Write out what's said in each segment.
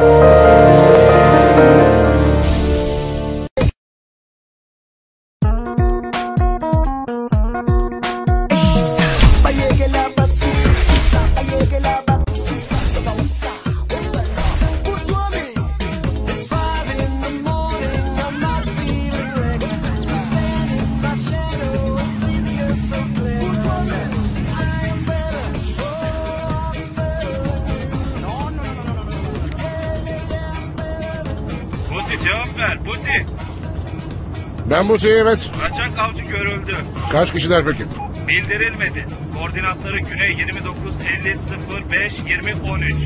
Cevap ver Buti. Ben Buti, evet. Kaçak avcı görüldü. Kaç kişiler peki? Bildirilmedi. Koordinatları Güney 29 50 05 20 13.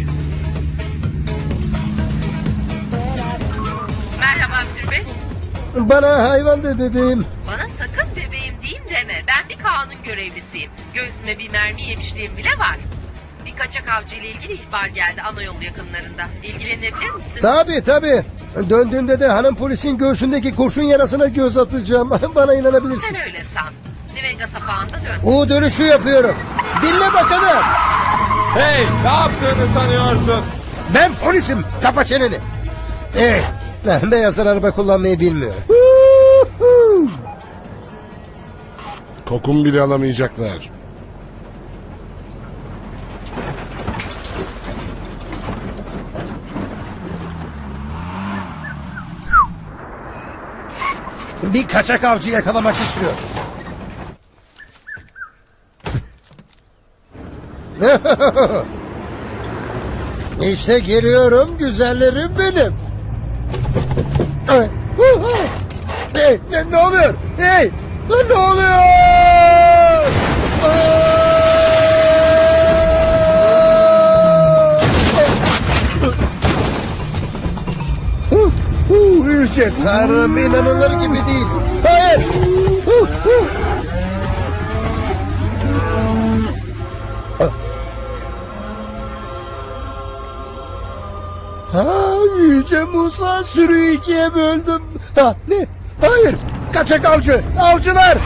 Merhaba müdür bey. Bana hayvan de bebeğim. Bana sakın bebeğim diyeyim deme. Ben bir kanun görevlisiyim. Göğsüme bir mermi yemişliğim bile var. Bir kaçak avcı ile ilgili ihbar geldi ana yolu yakınlarında. İlgilenebilir misin? Tabii. Döndüğünde de hanım polisin göğsündeki kurşun yarasına göz atacağım. Bana inanabilirsin. Sen öyle san. Nivenga sapağında dön. O dönüşü yapıyorum. Dinle bakalım. Hey, ne yaptığını sanıyorsun? Ben polisim. Kapa çeneni. Beyazlar araba kullanmayı bilmiyor. Kokum bile alamayacaklar. Bir kaçak avcı yakalamak istiyor. İşte geliyorum güzellerim benim. Ne oluyor? Hey! Ne oluyor? Yüce Tanrım, inanılır gibi değil. Hayır! Yüce Musa, sürüyü ikiye böldüm. Ne? Hayır! Kaçak avcı! Avcılar!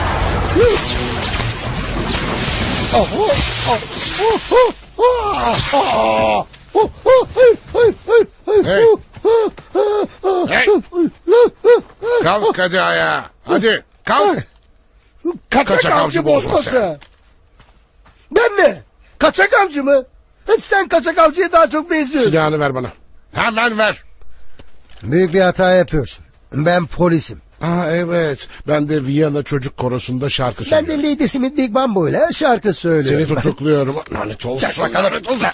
Hey! Hey! Kalk hadi ayağa. Hadi kalk. Kaçak avcı bozması. Ben mi? Kaçak avcı mı? Sen kaçak avcıya daha çok benziyorsun. Silahını ver bana. Hemen ver. Büyük bir hata yapıyorsun. Ben polisim. Evet. Ben de Viyana Çocuk Korosu'nda şarkı Ben söylüyorum. de Lady Smith Big Bamboo ile şarkı söylüyorum. Seni tutukluyorum. Lanet olsun. Çak bakalım. Lanet olsun.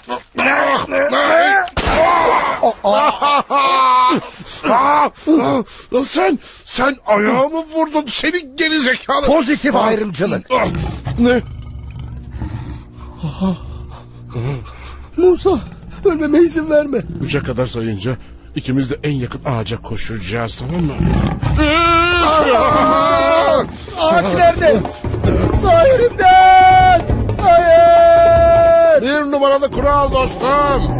Sen ayağımı vurdun. Seni gerizekalı. Pozitif ayrımcılık. Ne? Musa, ölmeme izin verme. 3'e kadar sayınca ikimiz de en yakın ağaca koşacağız, tamam mı? Ağaç nerede? Hayır, imdat! Hayır! Bir numaralı kural dostum.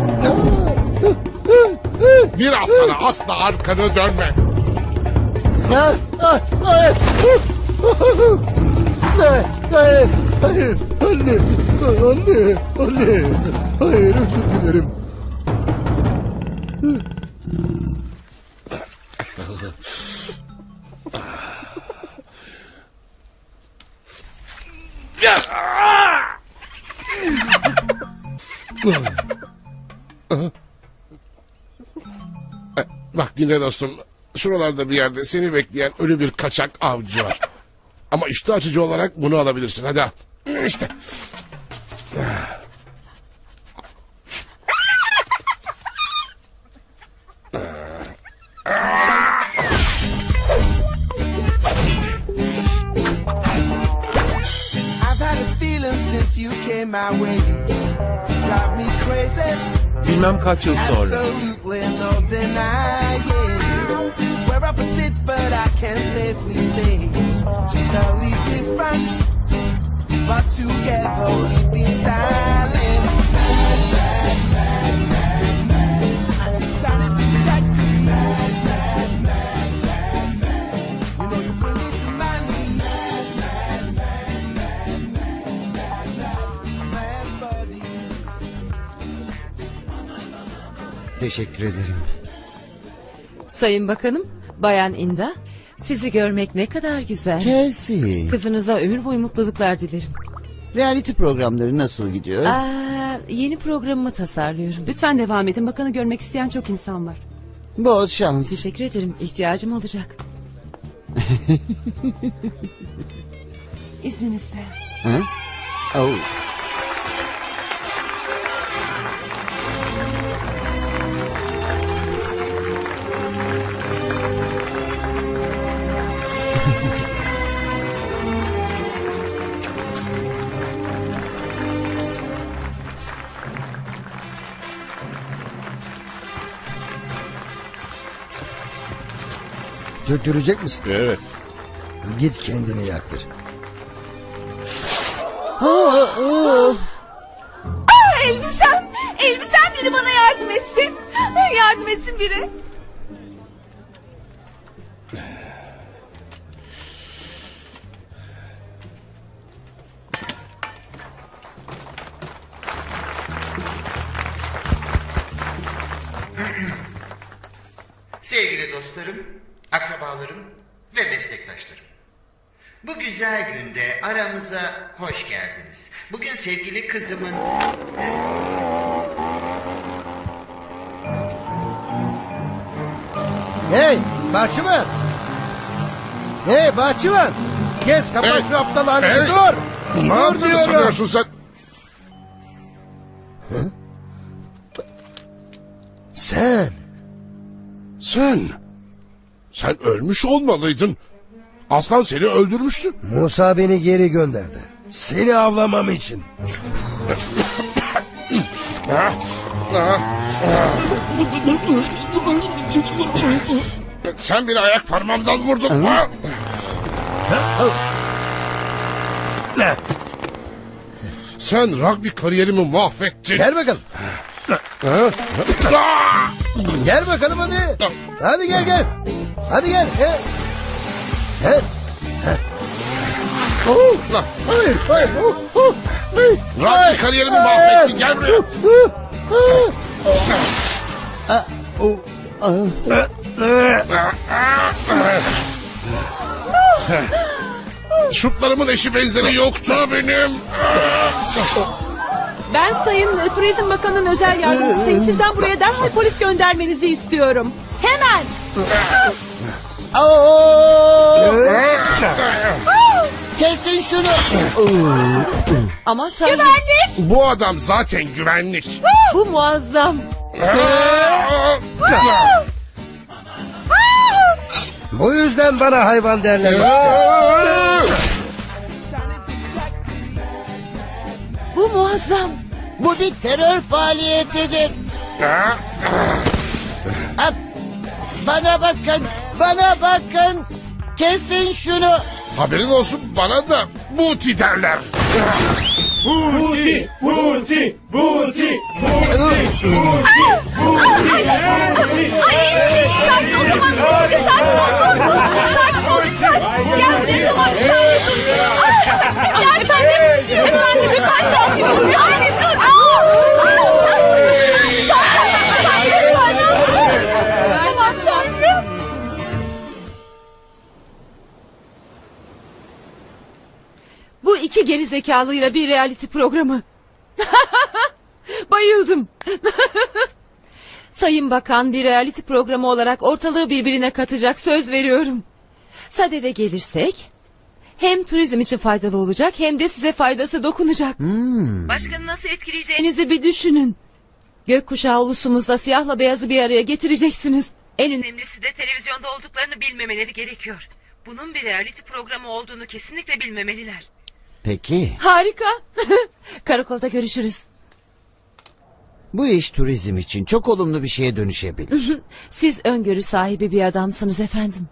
Bir aslana asla arkanı dönme. Hayır! Hayır! Hayır! Anne! Hayır, özür dilerim. Bak dinle dostum. Şuralarda bir yerde seni bekleyen ölü bir kaçak avcı var. Ama iştah açıcı olarak bunu alabilirsin. Hadi al. İşte. I've had a feeling since you came my way. Drive me crazy. Bilmem kaç yıl sonra. Absolutely no denying. We're opposites, but I can safely say totally different. But together we've been styling. Mad, mad, mad, mad, mad. And it's starting to check me. Mad, mad, mad, mad, mad. You know you bring me to my knees. Mad, mad, mad, mad, mad, mad, mad, mad for these. Teşekkür ederim. Sayın Bakanım, Bayan Inda, sizi görmek ne kadar güzel. Casey. Kızınıza ömür boyu mutluluklar dilerim. Reality programları nasıl gidiyor? Yeni programımı tasarlıyorum. Lütfen devam edin. Bakanı görmek isteyen çok insan var. Bol şans. Teşekkür ederim. İhtiyacım olacak. İzninizle. Hı? Oh. Döktürecek misin? Evet. Git kendini yaktır. Elbisem! Elbisem, biri bana yardım etsin. Yardım etsin biri. Sevgili dostlarım, akrabalarım ve meslektaşlarım. Bu güzel günde aramıza hoş geldiniz. Bugün sevgili kızımın... Hey bahçıvan. Hey bahçıvan. Kes kapat şu aptal halini, dur. Ne yaptığını sanıyorsun sen? Sen. Sen ölmüş olmalıydın. Aslan seni öldürmüştü. Musa beni geri gönderdi. Seni avlamam için. Sen beni ayak parmağımdan vurdun. Sen rugby kariyerimi mahvettin. Gel bakalım. Gel bakalım hadi. Hadi gel. Hadi gel. Hayır. Rugby kariyerimi mahvettin. Gel buraya. Şutlarımın eşi benzeri yoktu benim. Ben Sayın Turizm Bakanı'nın özel yardımcısıyım. Sizden buraya derhal polis göndermenizi istiyorum. Hemen. Kesin şunu. Aman tanrım. Güvenlik. Bu adam zaten güvenlik. Bu muazzam. Bu yüzden bana hayvan derler. Bu muazzam. Bu bir terör faaliyetidir. Bana bakın. Kesin şunu. Haberin olsun, bana da Buti derler. Buti. Sakin ol, tamam. Sakin ol lütfen. Gel buraya, tamam. Gel efendim. Efendim lütfen sakin ol. Hayır dur. Aman tanrım. Bu iki geri zekalıyla bir reality programı. Bayıldım. Sayın Bakan, bir reality programı olarak ortalığı birbirine katacak, söz veriyorum. Sadede gelirsek hem turizm için faydalı olacak hem de size faydası dokunacak. Başkanı nasıl etkileyeceğinizi bir düşünün. Gökkuşağı ulusumuzda siyahla beyazı bir araya getireceksiniz. En önemlisi de televizyonda olduklarını bilmemeleri gerekiyor. Bunun bir reality programı olduğunu kesinlikle bilmemeliler. Peki. Harika. Karakolda görüşürüz. Bu iş turizm için çok olumlu bir şeye dönüşebilir. Siz öngörü sahibi bir adamsınız efendim.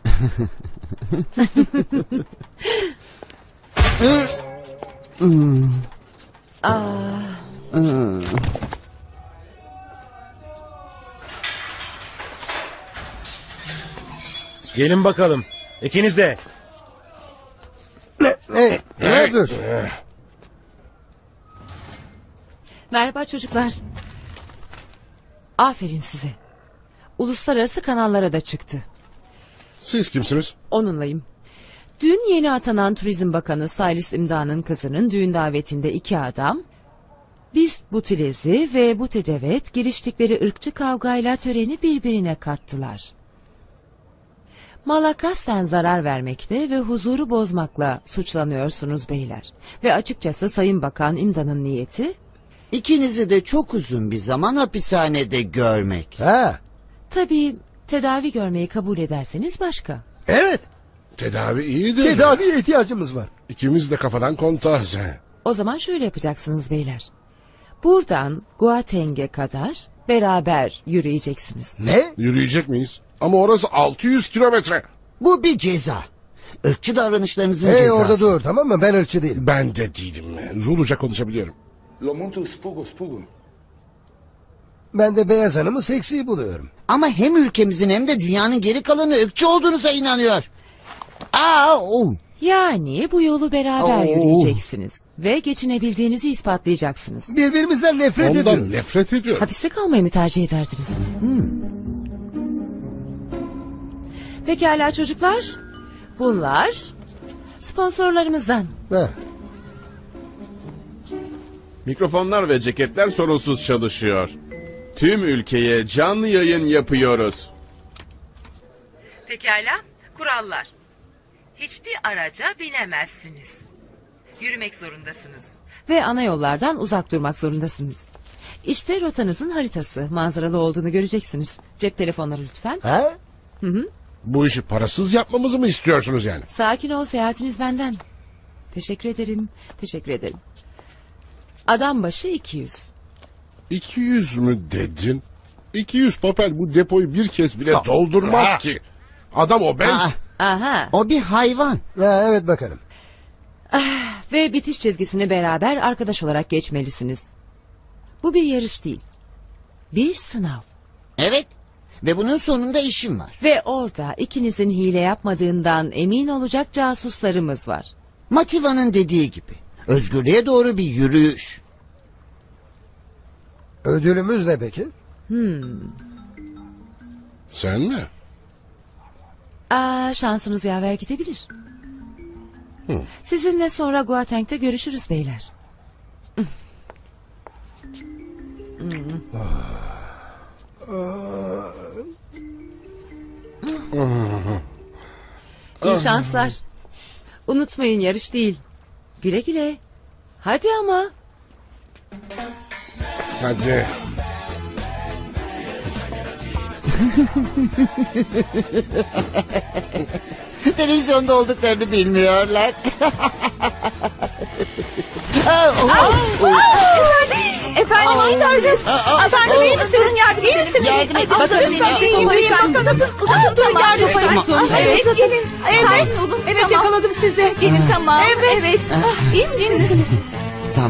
Gelin bakalım. İkiniz de. Ne yapıyorsun? Merhaba çocuklar. Aferin size. Uluslararası kanallara da çıktı. Siz kimsiniz? Onunlayım. Dün yeni atanan Turizm Bakanı Saylis İmda'nın kızının düğün davetinde 2 adam... Bist Butilezi ve Butedevet giriştikleri ırkçı kavgayla töreni birbirine kattılar. Mala kasten zarar vermekle ve huzuru bozmakla suçlanıyorsunuz beyler. Ve açıkçası Sayın Bakan İmda'nın niyeti... İkinizi de çok uzun bir zaman hapishanede görmek. Ha, Tabii tedavi görmeyi kabul ederseniz başka. evet. Tedavi iyidir. Tedaviye ihtiyacımız var. İkimiz de kafadan kontağız. O zaman şöyle yapacaksınız beyler. Buradan Guateng'e kadar beraber yürüyeceksiniz. Ne? Yürüyecek miyiz? Ama orası 600 kilometre. Bu bir ceza. Irkçı davranışlarınızın Hey cezası. orada dur, tamam mı? Ben ırkçı değilim. Ben de değilim. Zuluca konuşabiliyorum. Ben de beyaz hanımı seksi buluyorum. Ama hem ülkemizin hem de dünyanın geri kalanı ırkçı olduğunuza inanıyor. Yani bu yolu beraber Oo. yürüyeceksiniz. Ve geçinebildiğinizi ispatlayacaksınız. Birbirimizden nefret Ondan ediyoruz. nefret ediyorum. Hapiste kalmayı mı tercih ederdiniz? Pekala çocuklar. Bunlar sponsorlarımızdan. Ha. Mikrofonlar ve ceketler sorunsuz çalışıyor. Tüm ülkeye canlı yayın yapıyoruz. Pekala, kurallar. Hiçbir araca binemezsiniz. Yürümek zorundasınız. Ve ana yollardan uzak durmak zorundasınız. İşte rotanızın haritası. Manzaralı olduğunu göreceksiniz. Cep telefonları lütfen. Ha? Bu işi parasız yapmamızı mı istiyorsunuz yani? Sakin ol, seyahatiniz benden. Teşekkür ederim. Teşekkür ederim. Adam başı 200. 200 mü dedin? 200 papel bu depoyu bir kez bile doldurmaz ki. Adam obez. Aha. O bir hayvan. Ha, evet bakalım. Ve bitiş çizgisini beraber arkadaş olarak geçmelisiniz. Bu bir yarış değil. Bir sınav. Evet. Ve bunun sonunda işim var. Ve orada ikinizin hile yapmadığından emin olacak casuslarımız var. Mativa'nın dediği gibi. Özgürlüğe doğru bir yürüyüş. Ödülümüz ne peki? Sen mi? Şansınız yaver gidebilir. Sizinle sonra Guateng'de görüşürüz beyler. İyi şanslar. Unutmayın yarış değil. Güle güle. Hadi ama. Hadi. Televizyonda olduklarını bilmiyorlar. Efendim aman tanrım. Efendim iyi misiniz? Yardım iyi misiniz? Yardım edin. Bakın Bakın, iyiyim. Uzatın durun yardım edin. Evet gelin. Sakin olun. Evet Tamam. yakaladım sizi. Gelin tamam. Evet. Evet. İyi misiniz? Tamam.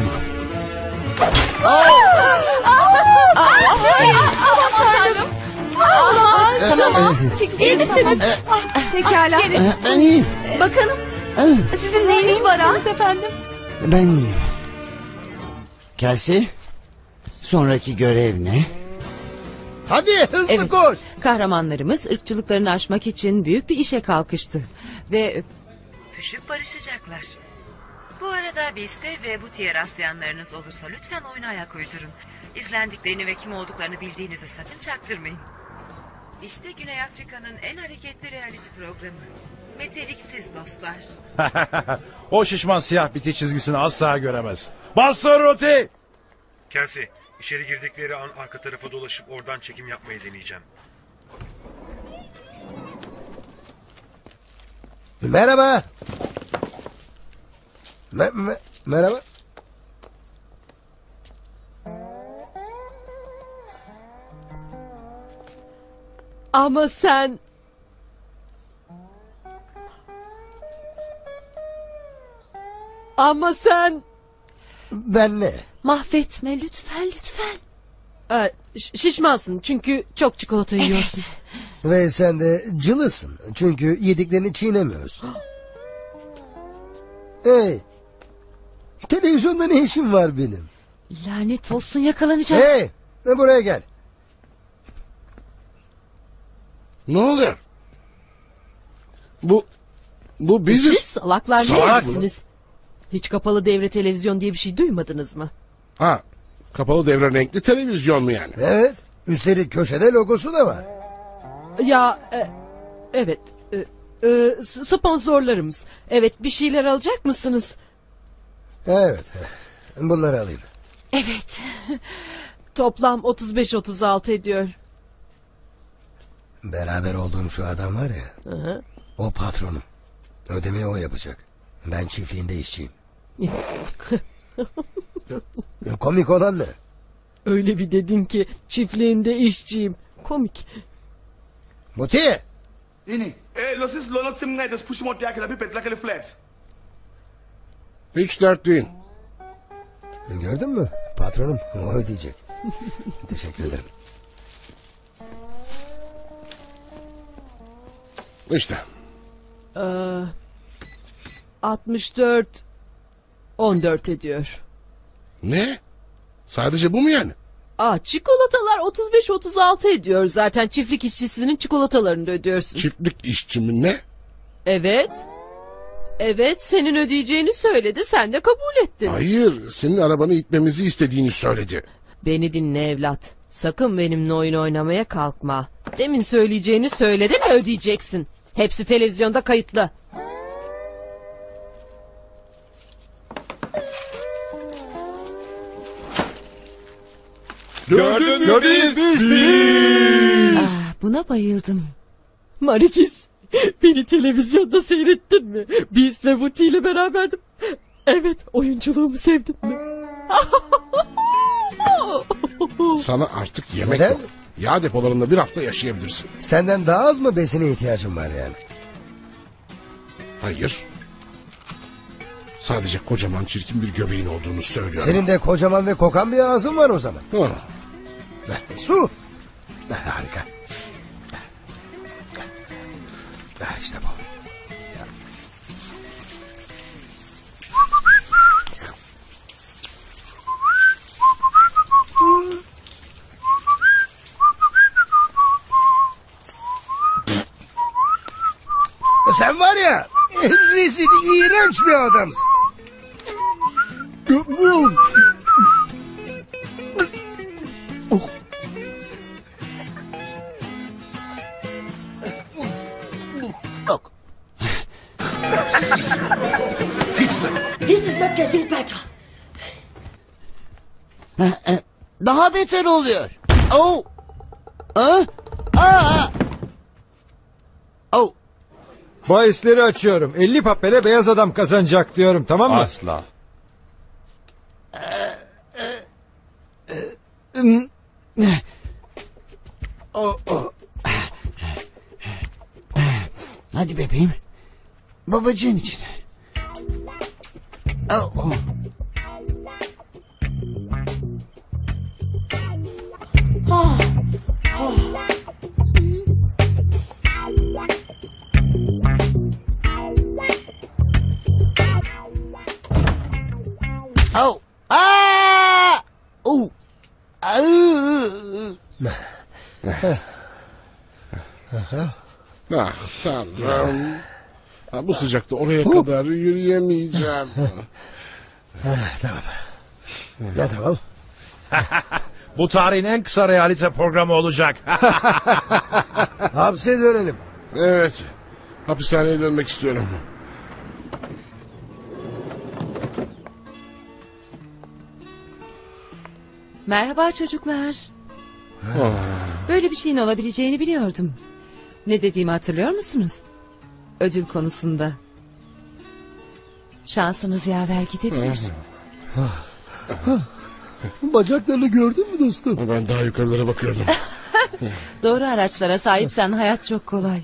Aman tanrım. Tamam. İyi misiniz? Pekala. Ben iyiyim. Bakalım sizin neyiniz var ha? Efendim. Ben iyiyim. Kelsey, sonraki görev ne? Hadi hızlı Evet. koş. Kahramanlarımız ırkçılıklarını aşmak için büyük bir işe kalkıştı. Ve öpüşüp barışacaklar. Bu arada Beast'e ve Buti'ye rastlayanlarınız olursa lütfen oyuna ayak uydurun. İzlendiklerini ve kim olduklarını bildiğinizi sakın çaktırmayın. İşte Güney Afrika'nın en hareketli reality programı. Meteliksiz dostlar. O şişman siyah bitiş çizgisini asla göremez. Bastır Roti! Kelsey, içeri girdikleri an arka tarafa dolaşıp oradan çekim yapmayı deneyeceğim. Merhaba. Merhaba. Ama sen... Ama sen... Ben ne? Mahvetme lütfen lütfen. Şişmansın çünkü çok çikolata yiyorsun. Ve sen de cılısın. Çünkü yediklerini çiğnemiyorsun. Hey. Televizyonda ne işim var benim? Lanet olsun yakalanacağız. Hey. Buraya gel. Ne oluyor? Bu biziz. Siz salaklar Salak neredesiniz? Hiç kapalı devre televizyon diye bir şey duymadınız mı? Ha, kapalı devre renkli televizyon mu yani? Evet. Üstelik köşede logosu da var. Ya evet. Sponsorlarımız. Evet, bir şeyler alacak mısınız? Evet. Bunları alayım. Evet. Toplam 35-36 ediyor. Beraber olduğum şu adam var ya. Hı. O patronum. Ödemeyi o yapacak. Ben çiftliğinde işçiyim. Komik olan ne? Öyle bir dedin ki çiftliğinde işçiyim. Komik. Muti! Ini, los is lo sim ngay des push mo yak la pipet like flat. Hiç dert değil. Gördün mü? Patronum o ödeyecek. Teşekkür ederim. İşte. 64 14 ediyor. Ne? Sadece bu mu yani? Çikolatalar 35-36 ediyor. Zaten çiftlik işçisinin çikolatalarını da ödüyorsun. Çiftlik işçi mi ne? Evet. Evet, senin ödeyeceğini söyledi. Sen de kabul ettin. Hayır, senin arabanı itmemizi istediğini söyledi. Beni dinle evlat. Sakın benimle oyun oynamaya kalkma. Demin söyleyeceğini söyledin, ödeyeceksin. Hepsi televizyonda kayıtlı. Gördün mü biz? Buna bayıldım. Marikis, beni televizyonda seyrettin mi? Biz ve Muti ile beraberdim. Evet, oyunculuğumu sevdin mi? Sana artık yemek Neden? yok. Yağ depolarında bir hafta yaşayabilirsin. Senden daha az mı besine ihtiyacın var yani? Hayır. Sadece kocaman çirkin bir göbeğin olduğunu söylüyorum. Senin de kocaman ve kokan bir ağzın var o zaman. Ha. Su. Harika. İşte bu. Sen var ya, rezil, iğrenç bir adamsın. This is not getting better. Daha beter oluyor. Oh. Oh. Bahisleri açıyorum. 50 papele beyaz adam kazanacak diyorum, tamam mı? Asla. Hadi bebeğim. Babacığın için. Oh. Oh. Ah! Oh. Ah tanrım. Ha, bu sıcakta oraya kadar yürüyemeyeceğim. Tamam. Ya tamam. Bu tarihin en kısa realite programı olacak. Hapse dönelim. Evet. Hapishaneye dönmek istiyorum. Merhaba çocuklar. Böyle bir şeyin olabileceğini biliyordum. Ne dediğimi hatırlıyor musunuz? Ödül konusunda. Şansınız yaver gidebilir. Bacaklarını gördün mü dostum? Ben daha yukarılara bakıyordum. Doğru araçlara sahipsen hayat çok kolay.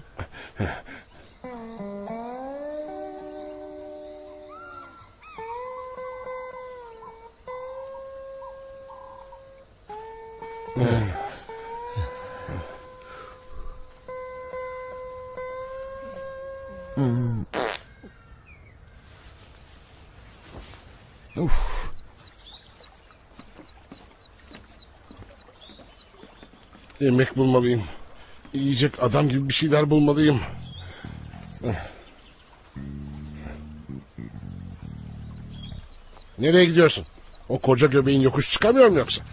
Yemek bulmalıyım. Yiyecek adam gibi bir şeyler bulmalıyım. Nereye gidiyorsun? O koca göbeğin yokuş çıkamıyor mu yoksa?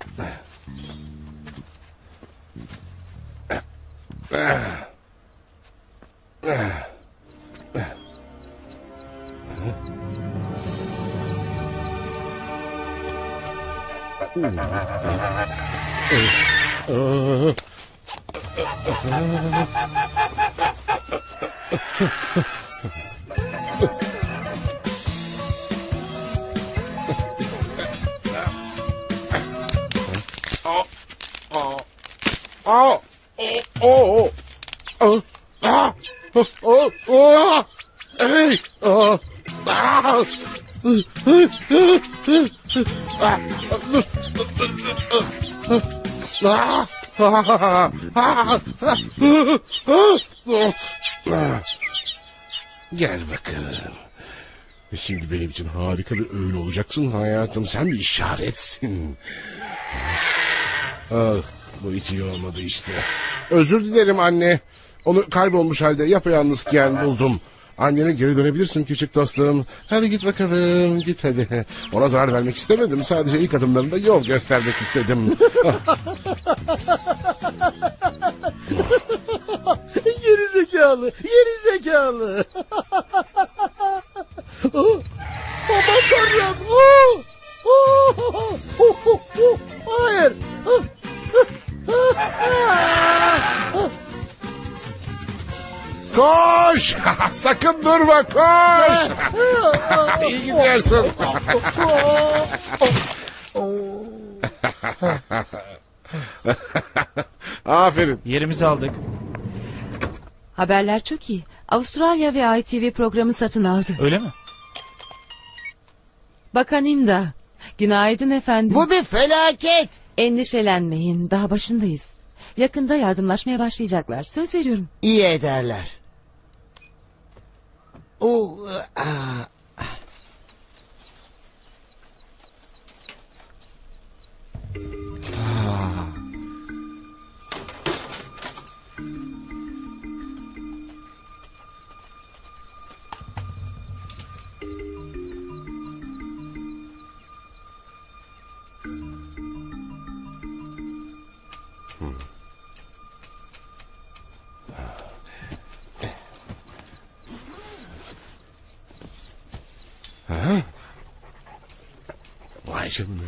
Gel bakalım. Şimdi benim için harika bir öğün olacaksın hayatım. Sen bir işaretsin. Bu hiç iyi olmadı işte. Özür dilerim anne. Onu kaybolmuş halde yapayalnızken buldum. Annene geri dönebilirsin küçük dostum. Hadi git bakalım, git hadi. Ona zarar vermek istemedim. Sadece ilk adımlarında yol göstermek istedim. Geri zekalı, geri zekalı. Aman tanrım. Hayır. Koş! Sakın durma, koş! İyi gidiyorsun. Aferin. Yerimizi aldık. Haberler çok iyi. Avustralya ve ITV programı satın aldı. Öyle mi? Bakan İmda. Günaydın efendim. Bu bir felaket. Endişelenmeyin, daha başındayız. Yakında yardımlaşmaya başlayacaklar. Söz veriyorum. İyi ederler. Vay canına.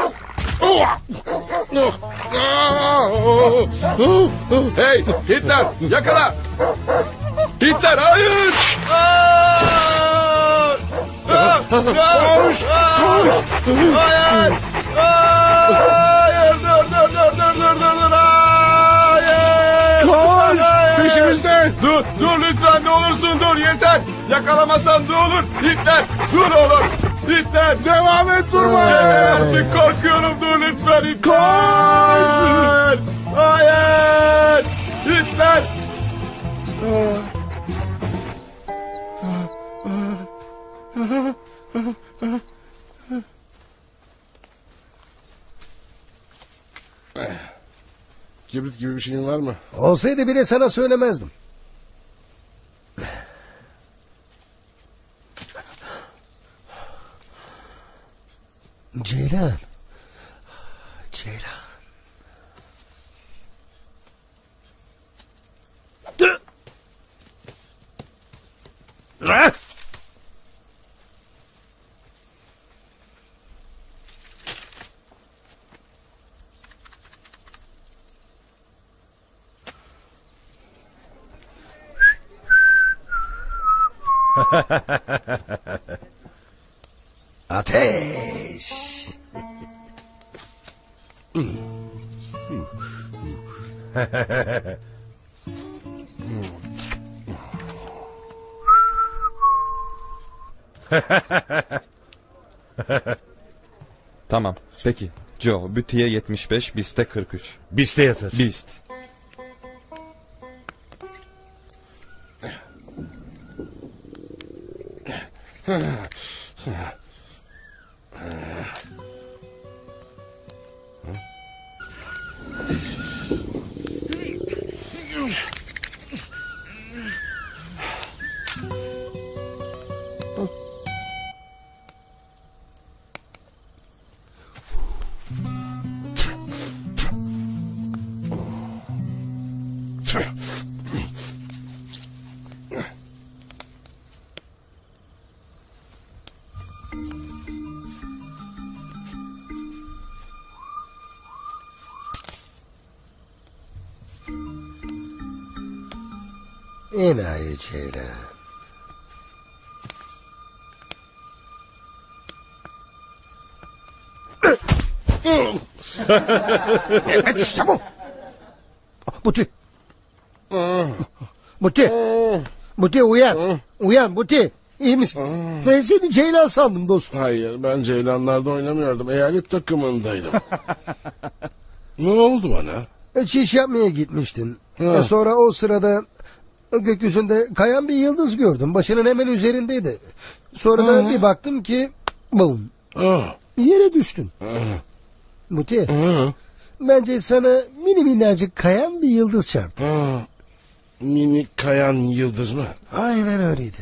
Hey Hitler yakala. Hitler hayır. Koş! Koş! Hayır. Hayır dur. Hayır. Koş! Peşimizde! Dur lütfen ne olursun dur yeter. Yakalamasan ne olur. Hitler dur oğlum. Hitler. Devam et durma! Yeter artık korkuyorum dur lütfen Hitler. Koş! Hayır. Hitler. Kibrit gibi bir şeyin var mı? Olsaydı bile sana söylemezdim. Ceylan. Ceylan. Ateş. Tamam. Peki. Joe, Bütü'ye 75, Bist'e 43. Biste yatır. Bist. Enayi Ceylan. Evet işte bu. Buti. Buti. Buti uyan. Uyan Buti. İyi misin? Ben seni Ceylan sandım dostum. Hayır, ben Ceylanlar'da oynamıyordum. Eyalet takımındaydım. Ne oldu bana? Çiş yapmaya gitmiştin. Sonra o sırada gökyüzünde kayan bir yıldız gördüm. Başının hemen üzerindeydi. Sonra da bir baktım ki bum. Yere düştün. Buti. Bence sana mini minnacık kayan bir yıldız çarptı. Mini kayan yıldız mı? Aynen öyleydi.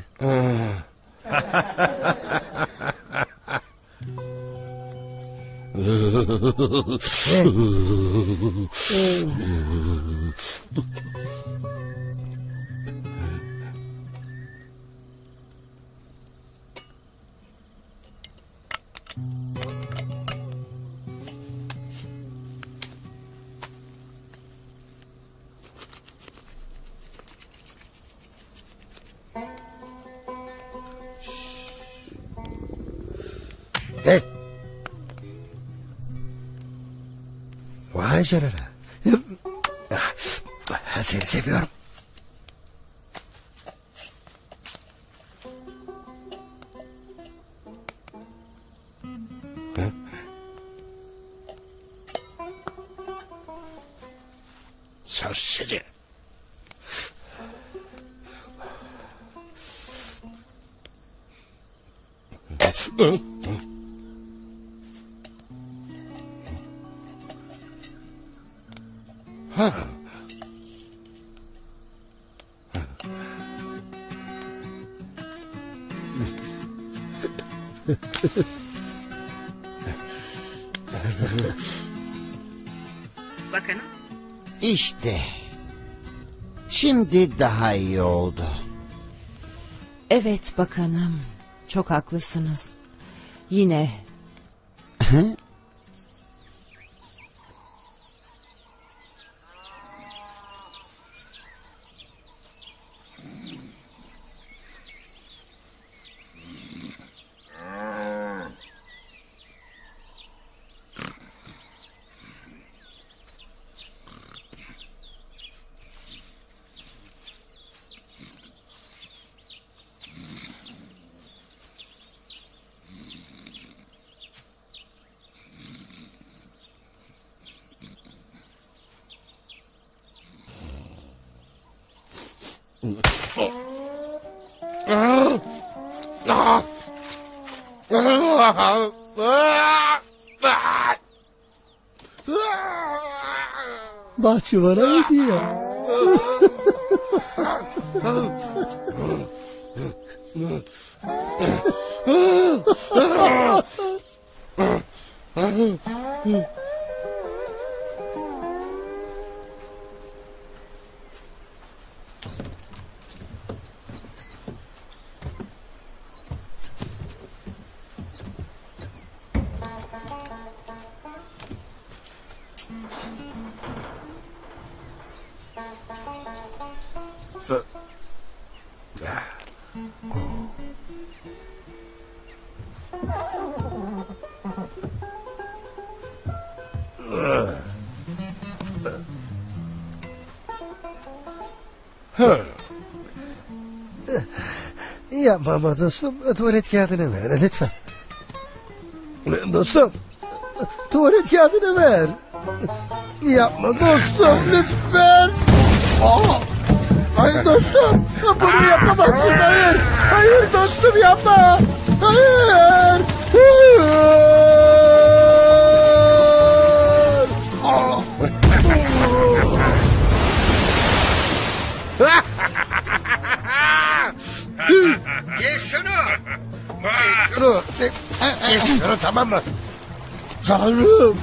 Hey. Vay canına. Seni seviyorum. Serseri. Bakanım. İşte. Şimdi daha iyi oldu. Evet bakanım. Çok haklısınız. Yine. Bahçıvana hediye. Yapma ama dostum. Tuvalet kağıdını ver lütfen. Dostum. Tuvalet kağıdını ver. Yapma dostum lütfen. Hayır dostum. Bunu yapamazsın. Hayır. Hayır dostum yapma. Hayır. Kes şunu. Kes şunu tamam mı? Tanrım.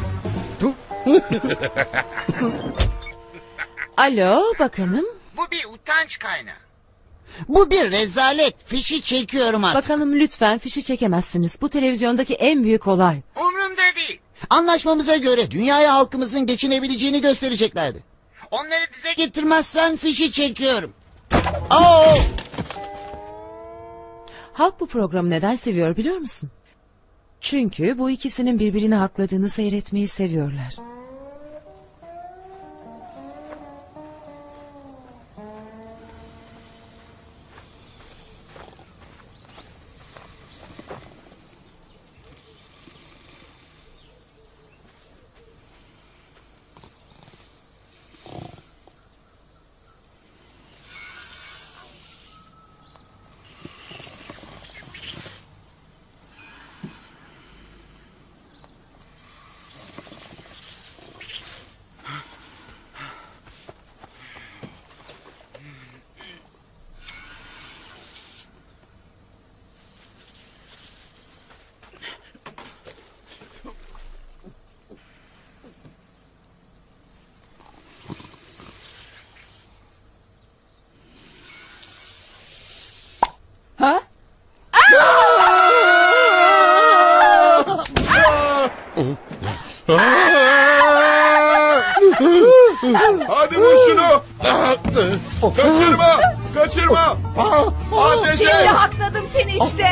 Alo bakanım. Bu bir utanç kaynağı. Bu bir rezalet. Fişi çekiyorum artık. Bakanım lütfen fişi çekemezsiniz. Bu televizyondaki en büyük olay. Umrumda değil. Anlaşmamıza göre dünyaya halkımızın geçinebileceğini göstereceklerdi. Onları dize getirmezsen fişi çekiyorum. Halk bu programı neden seviyor biliyor musun? Çünkü bu ikisinin birbirini hakladığını seyretmeyi seviyorlar. Ha? Hadi vur şunu. Kaçırma. Kaçırma. Ateş Şimdi et. hakladım seni işte.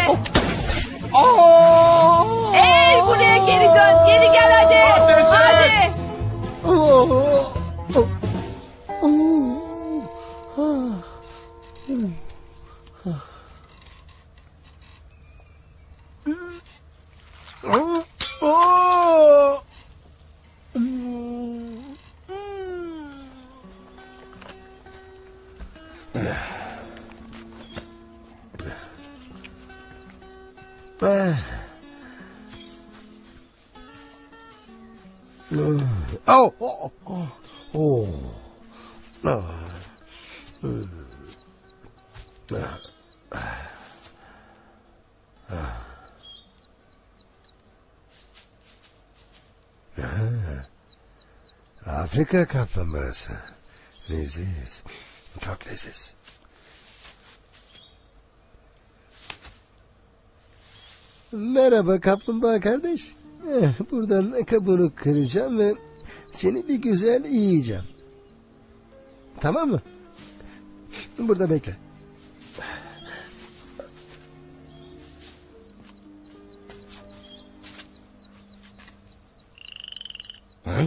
Ey buraya geri dön. Geri gel hadi. Hadi. Afrika kaplumbağası. Leziz. Çok leziz. Merhaba kaplumbağa kardeş. Buradan kabuğunu kıracağım ve seni bir güzel yiyeceğim. Tamam mı? Burada bekle. Ha?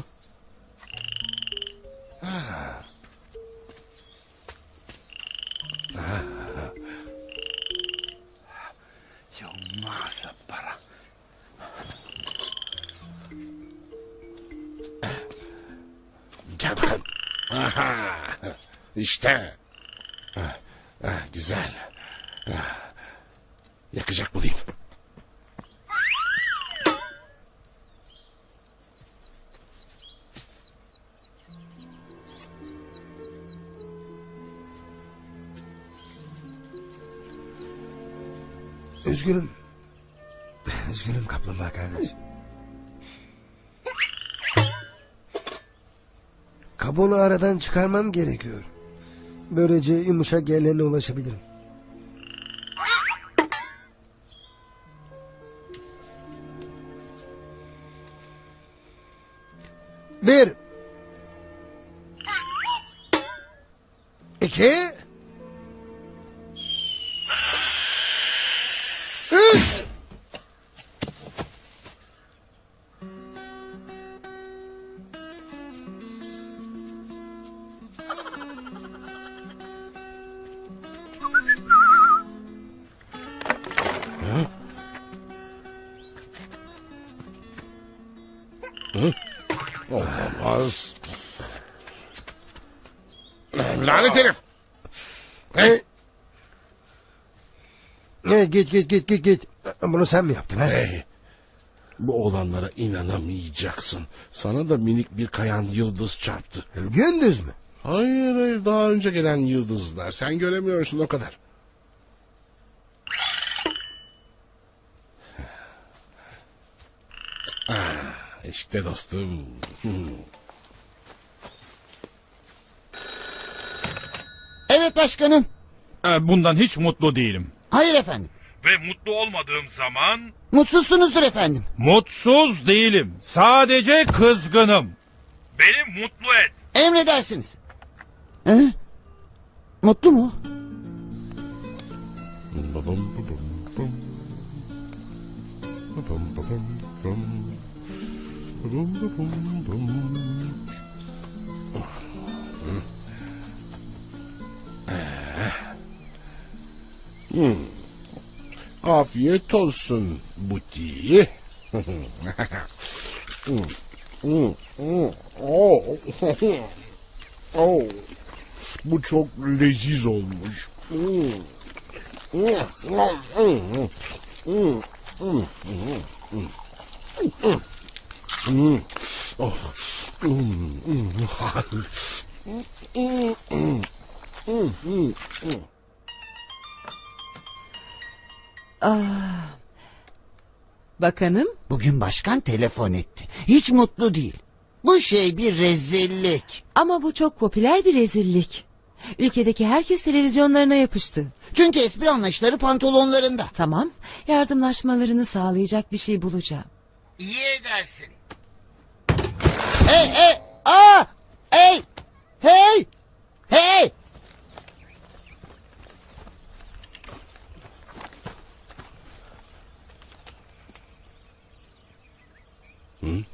Gel bakalım. Aha, işte. Güzel. Yakacak bulayım. Üzgünüm. Üzgünüm kaplumbağa kardeş. Kabuğunu aradan çıkarmam gerekiyor. Böylece yumuşak yerlerine ulaşabilirim. Bir. 2. 3. Olamaz. Lanet herif. Git. Bunu sen mi yaptın ha? Hey, bu olanlara inanamayacaksın. Sana da minik bir kayan yıldız çarptı. Gündüz mü? Hayır, daha önce gelen yıldızlar. Sen göremiyorsun o kadar. İşte dostum. Evet başkanım. Bundan hiç mutlu değilim. Hayır efendim. Ve mutlu olmadığım zaman... Mutsuzsunuzdur efendim. Mutsuz değilim. Sadece kızgınım. Beni mutlu et. Emredersiniz. Mutlu mu? Afiyet olsun Buti. Bu çok leziz olmuş. Bakanım. Bugün başkan telefon etti. Hiç mutlu değil. Bu şey bir rezillik. Ama bu çok popüler bir rezillik. Ülkedeki herkes televizyonlarına yapıştı. Çünkü espri anlayışları pantolonlarında. Tamam, yardımlaşmalarını sağlayacak bir şey bulacağım. İyi edersin. Hey! Aa! Hey! Hey! Hey! Hı?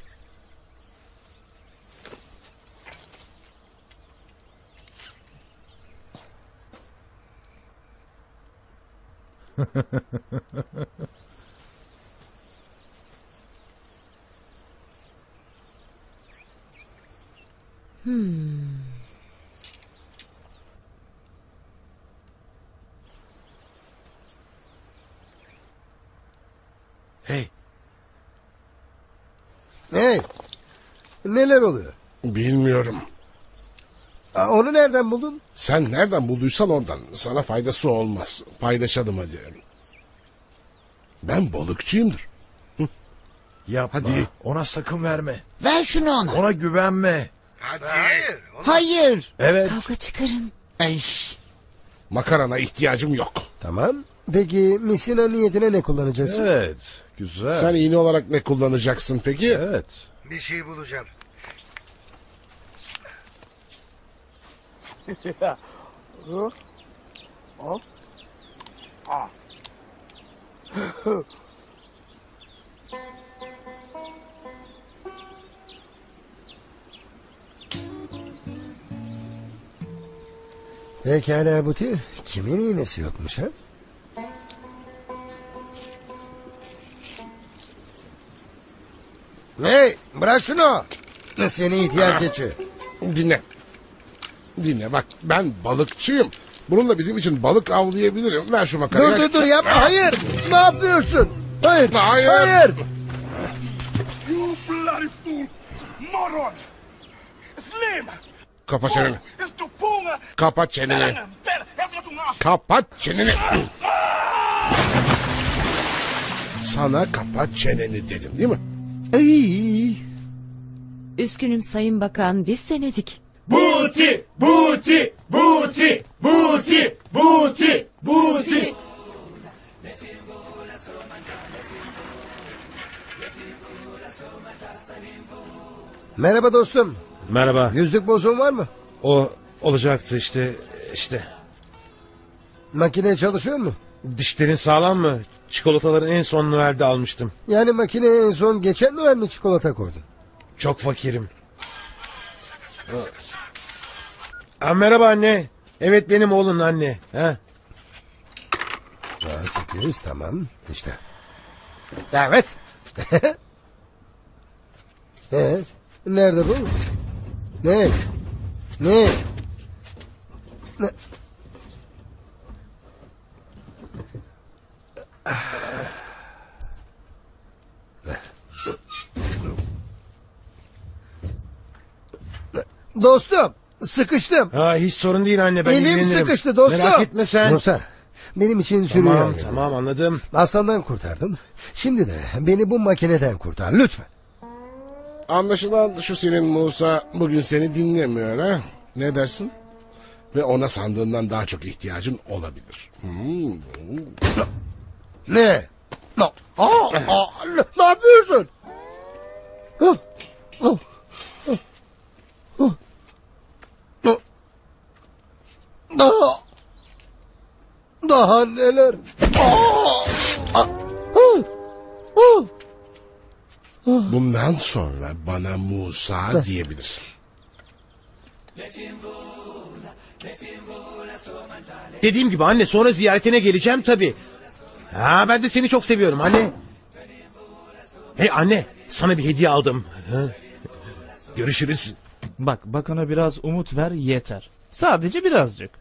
Hey! Neler oluyor? Bilmiyorum. Onu nereden buldun? Sen nereden bulduysan oradan. Sana faydası olmaz. Paylaşalım hadi. Ben balıkçıyımdır. Yapma. Hadi. Ona sakın verme. Ver şunu ona. Ona güvenme. Hayır. Evet. Kavga çıkarın. Ay. Makarana ihtiyacım yok. Tamam. Peki misina niyetine ne kullanacaksın? Evet. Güzel. Sen iğne olarak ne kullanacaksın peki? Evet. Bir şey bulacağım. Pekala Buti. Kimin iğnesi yokmuş ha? Hey! Bırak şunu! Seni ihtiyar keçi. Dinle. Dinle bak, ben balıkçıyım. Bununla bizim için balık avlayabilirim. Ver şu makarayı. Dur yapma, hayır! Ne yapıyorsun? Hayır! Hayır! Hayır! You bloody fool! Moron! Slim! Kapa çeneni. It's the punga! Kapa çeneni. That's what you want! Kapat çeneni. Sana kapat çeneni dedim değil mi? Ay. Üzgünüm Sayın Bakan, biz denedik. Buti! Buti! Buti! Buti! Buti! Buti! Merhaba dostum. Merhaba. Yüzlük bozuğun var mı? O olacaktı işte. Makine çalışıyor mu? Dişlerin sağlam mı? Çikolataların en son Noel'de almıştım. Yani makineye en son geçen Noel mi çikolata koydun? Çok fakirim. Merhaba anne. Evet benim oğlun anne. Ha? 8 tamam işte. Evet. Nerede bu? Ne? Dostum sıkıştım. Hiç sorun değil anne, ben Elim ilgilenirim. sıkıştı dostum. Merak etme sen. Musa benim için sürüyor. Tamam anladım. Aslandan kurtardım. Şimdi de beni bu makineden kurtar lütfen. Anlaşılan şu senin Musa bugün seni dinlemiyor ha? Ne dersin? Ve ona sandığından daha çok ihtiyacın olabilir. Ne? Ne yapıyorsun? Daha neler? Bundan sonra bana Musa diyebilirsin. Dediğim gibi anne, sonra ziyaretine geleceğim tabii. Ha, ben de seni çok seviyorum anne. Hey anne, sana bir hediye aldım. Ha? Görüşürüz. Bak ona biraz umut ver yeter. Sadece birazcık.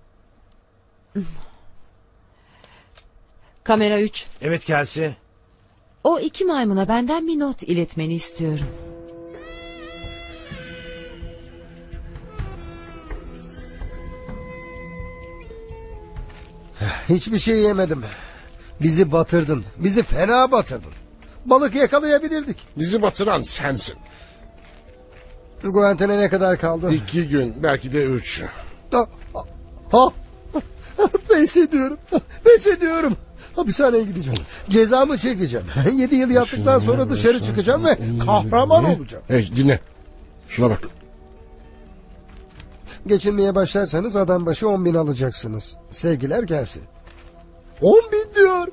Kamera 3. Evet Kelsey. O 2 maymuna benden bir not iletmeni istiyorum. Hiçbir şey yemedim. Bizi batırdın. Bizi fena batırdın. Balık yakalayabilirdik. Bizi batıran sensin. Guantana'ya ne kadar kaldı? 2 gün, belki de 3. Pes ediyorum. Pes ediyorum. Hapishaneye gideceğim. Cezamı çekeceğim. 7 yıl yattıktan sonra dışarı çıkacağım ve kahraman olacağım. Hey dinle. Şuna bak. Geçinmeye başlarsanız adam başı 10.000 alacaksınız. Sevgiler gelsin. 10.000 diyor.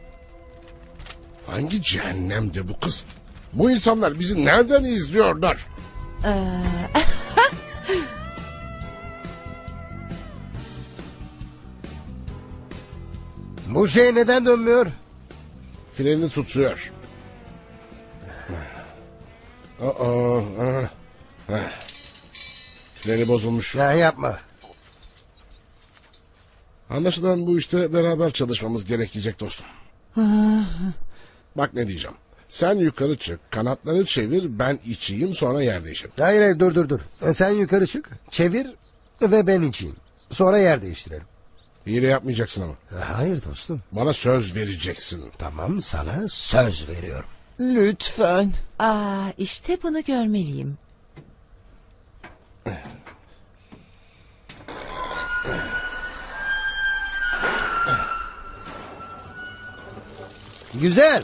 Hangi cehennemde bu kız? Bu insanlar bizi nereden izliyorlar? Bu şey neden dönmüyor? Freni tutuyor. Freni bozulmuş. Ya yapma. Anlaşılan bu işte beraber çalışmamız gerekecek dostum. Bak ne diyeceğim. Sen yukarı çık, kanatları çevir, ben içeyim, sonra yer değişelim. Hayır dur. Sen yukarı çık, çevir ve ben içeyim. Sonra yer değiştirelim. Hile yapmayacaksın ama. Hayır dostum. Bana söz vereceksin. Tamam, sana söz veriyorum. Lütfen. İşte bunu görmeliyim. Güzel.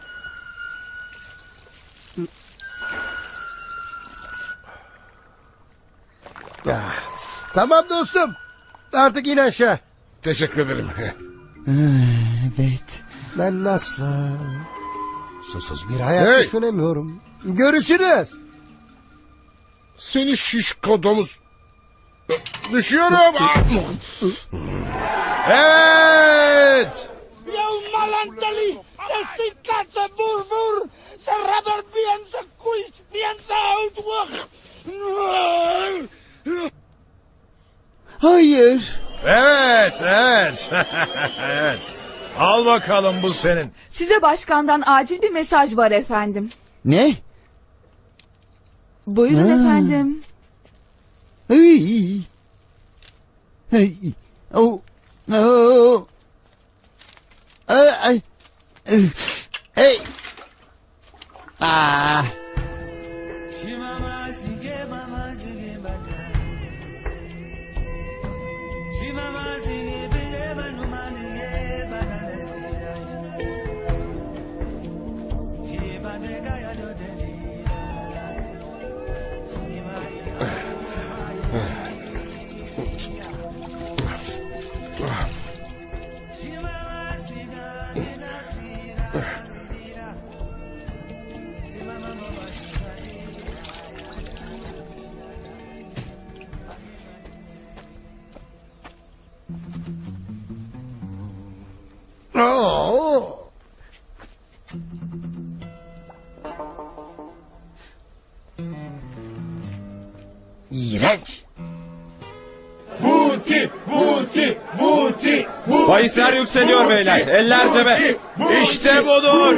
Tamam dostum. Artık in aşağı. Teşekkür ederim. Evet. Ben asla susuz bir hayat düşünemiyorum. Görüşürüz. Seni şişko domuz. Düşüyorum. Evet. Bien malantali, este caza vur, se raber bien, se kuis bien, se outwach. Hayır. Evet. Evet. Al bakalım, bu senin. Size başkandan acil bir mesaj var efendim. Ne? Buyurun efendim. Hey. Oh. No. Hey. İğrenç. Buti. Bahisler yükseliyor beyler. Eller cebe. İşte budur.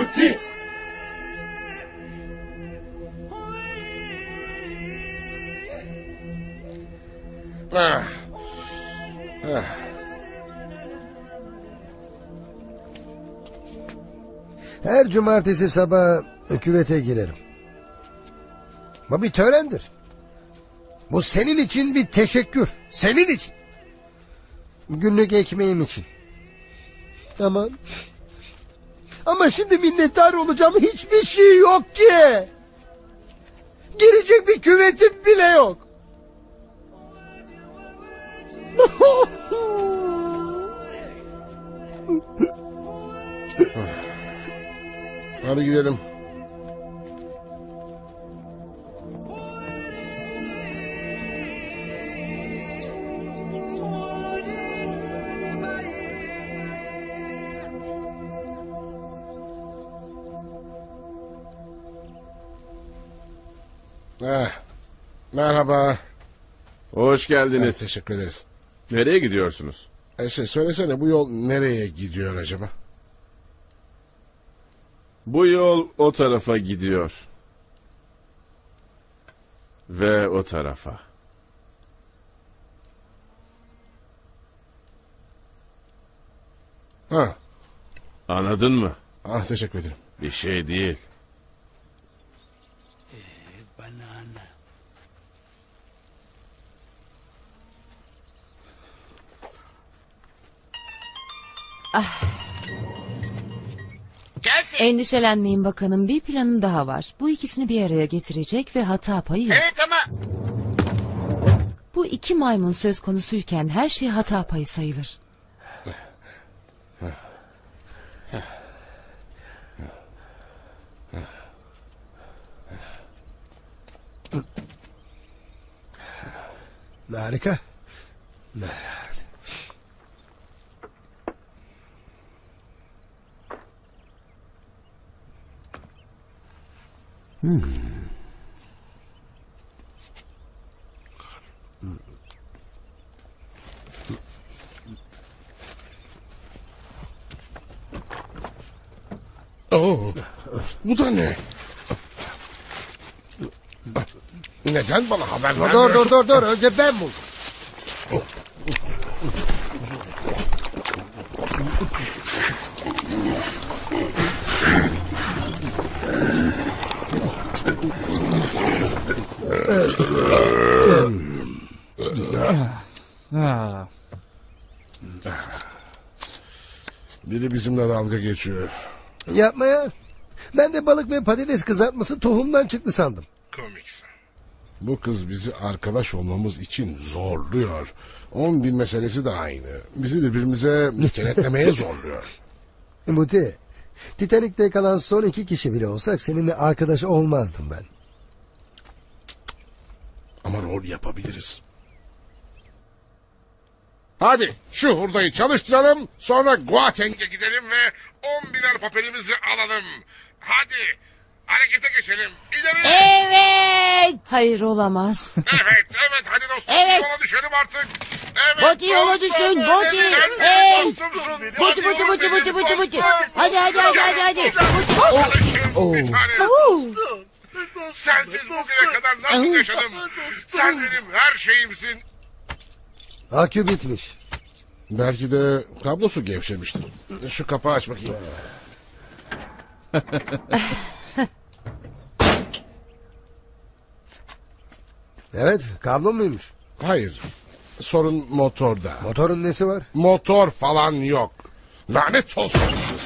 Her cumartesi sabah küvete girerim. Bu bir törendir. Bu senin için bir teşekkür. Senin için. Günlük ekmeğim için. Ama şimdi minnettar olacağım hiçbir şey yok ki. Girecek bir küvetim bile yok. Hadi gidelim. Merhaba. Hoş geldiniz. Teşekkür ederiz. Nereye gidiyorsunuz? Söylesene, bu yol nereye gidiyor acaba? Bu yol o tarafa gidiyor. Ve o tarafa. Ha. Anladın mı? Teşekkür ederim. Bir şey değil. Endişelenmeyin bakanım, bir planım daha var. Bu ikisini bir araya getirecek ve hata payı yok. Evet ama... Bu iki maymun söz konusuyken her şey hata payı sayılır. Harika. Bu da ne? Neden bana haber Dur vermiyorsun? dur. Önce ben buldum. Biri bizimle dalga geçiyor. Yapma ya. Ben de balık ve patates kızartması tohumdan çıktı sandım. Komiksin. Bu kız bizi arkadaş olmamız için zorluyor. 10.000 meselesi de aynı. Bizi birbirimize kenetlemeye zorluyor. Muti, Titanik'te kalan son 2 kişi bile olsak seninle arkadaş olmazdım ben. Ama rol yapabiliriz. Hadi şu hurdayı çalıştıralım, sonra Guateng'e gidelim ve 10.000'er papelimizi alalım. Hadi harekete geçelim. İleri. Evet. Hayır, olamaz. Evet hadi dostum, Evet. yola düşelim artık. Evet, Boti yola dostum, düşün, Boti. sen benim Hey. dostumsun. Boti. Hadi. Bir tane. Sensiz bugüne kadar nasıl yaşadım? Sen benim her şeyimsin. Akü bitmiş. Belki de kablosu gevşemiştir. Şu kapağı aç bakayım. Evet, kablo muymuş? Hayır. Sorun motorda. Motorun nesi var? Motor falan yok. Lanet olsun.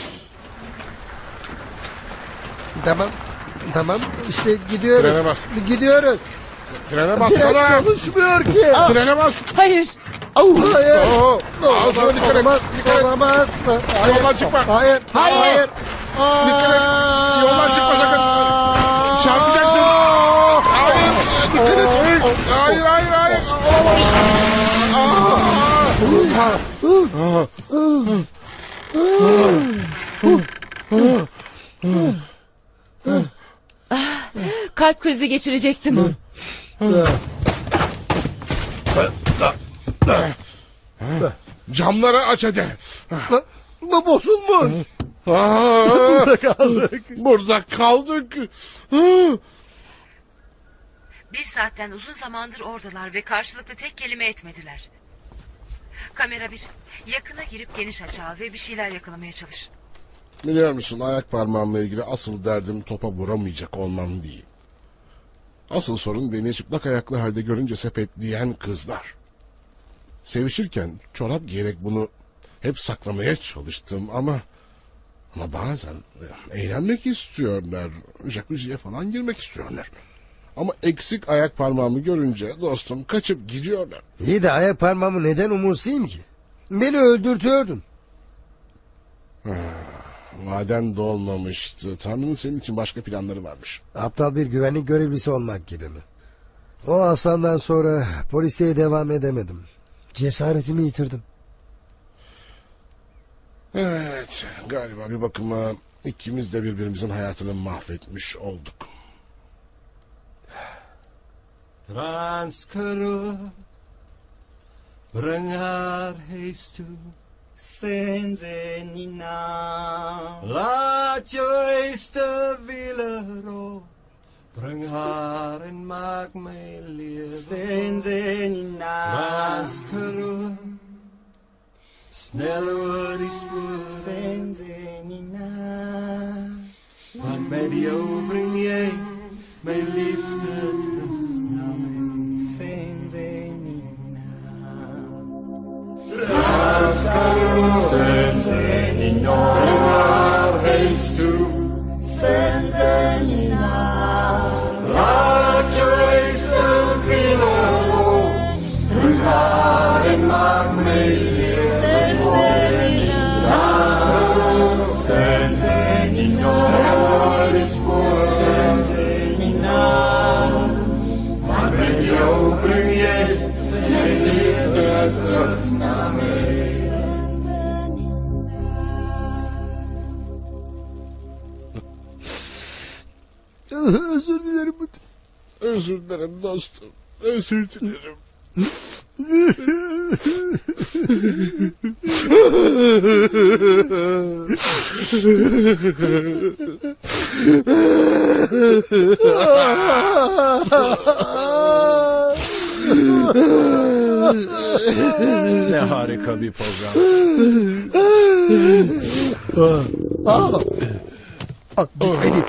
Tamam. İşte gidiyoruz. Frene bas. Gidiyoruz. Frene bassana. Fren çalışmıyor ki. Frene bas. Hayır. Hayır. Ağzına dikkat et. Dikkat et. Olamaz. Yoldan çıkma. Hayır. Dikkat et. Yoldan çıkma sakın. Çarpacaksın. Hayır. Dikkat et. Hayır. Kalp krizi geçirecektim. Camları aç hadi. Bu bozulmuş. Burada kaldık. Bir saatten uzun zamandır oradalar ve karşılıklı tek kelime etmediler. Kamera 1, yakına girip geniş açı al ve bir şeyler yakalamaya çalış. Biliyor musun, ayak parmağımla ilgili asıl derdim topa vuramayacak olmam değil. Asıl sorun beni çıplak ayaklı halde görünce sepetleyen kızlar. Sevişirken çorap giyerek bunu hep saklamaya çalıştım ama bazen eğlenmek istiyorlar. Jacuzziye falan girmek istiyorlar. Ama eksik ayak parmağımı görünce dostum kaçıp gidiyorlar. İyi de ayak parmağımı neden umursayayım ki? Beni öldürtüyordun. Maden dolmamıştı. Tanrı'nın senin için başka planları varmış. Aptal bir güvenlik görevlisi olmak gibi mi? O aslandan sonra polisiye devam edemedim. Cesaretimi yitirdim. Evet, galiba bir bakıma ikimiz de birbirimizin hayatını mahvetmiş olduk. Transkaroo, bring haar huis toe. Senzenina. Laat jou huis te wiele rol, bring haar en maak my lewe. Senzenina. Transkaroo, snel oor die spoor. Senzenina. Want met jou bring jy my liefde terug na my. Senzenina. Transkaroo, Senzenina. bring haar huis toe. Senzenina. Laat jou huis te wiele rol, bring haar en maak my lewe. Transkaroo, Senzenina. snel oor die spoor. Want met jou bring jy my liefde terug na my. Özür dilerim. Özür dilerim dostum. Özür dilerim. Ne harika bir program. Gitmeli.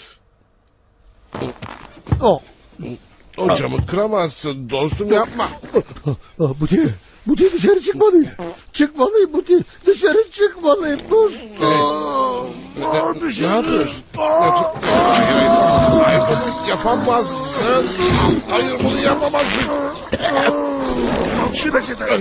Oh. O camı kıramazsın dostum, yapma. Buti dışarı çıkmalıyım. Çıkmalıyım Buti. Dışarı çıkmalıyım dostum. Ne yapıyorsun? Hayır, bunu yapamazsın. Hayır, bunu yapamazsın. Şu peçete.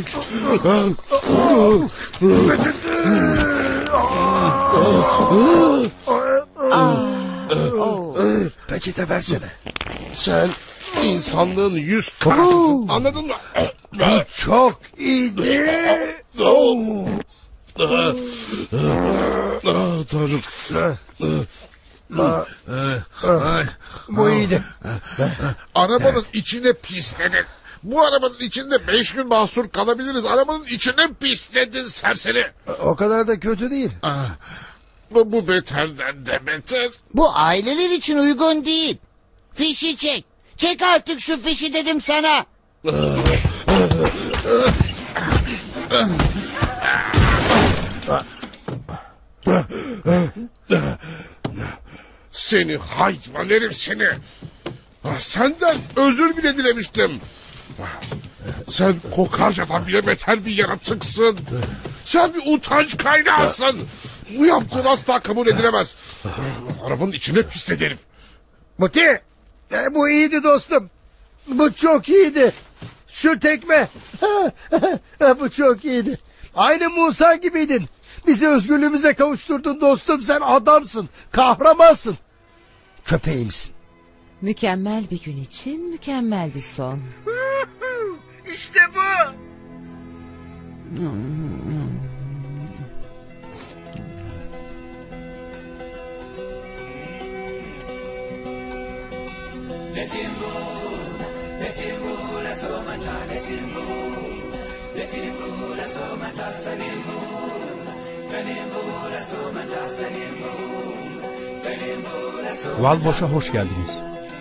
Peçete versene. Sen insanlığın yüz karasısın, anladın mı? Bu çok iyiydi. Tanrım. Bu iyiydi. Arabanın içine pisledin. Bu arabanın içinde 5 gün mahsur kalabiliriz. Arabanın içine pisledin serseri. O kadar da kötü değil. Bu beterden de beter. Bu aileler için uygun değil. Fişi çek. Çek artık şu fişi dedim sana. Seni hayvan herif seni. Senden özür bile dilemiştim. Sen kokarcadan bile beter bir yaratıksın. Sen bir utanç kaynağısın. Bu yaptığın asla kabul edilemez. Arabanın içine pislet herif. Buti, bu iyiydi dostum. Bu çok iyiydi. Şu tekme. Bu çok iyiydi. Aynı Musa gibiydin. Bizi özgürlüğümüze kavuşturdun dostum. Sen adamsın. Kahramansın. Köpeğimsin. Mükemmel bir gün için mükemmel bir son. İşte bu. Valboş'a hoş geldiniz.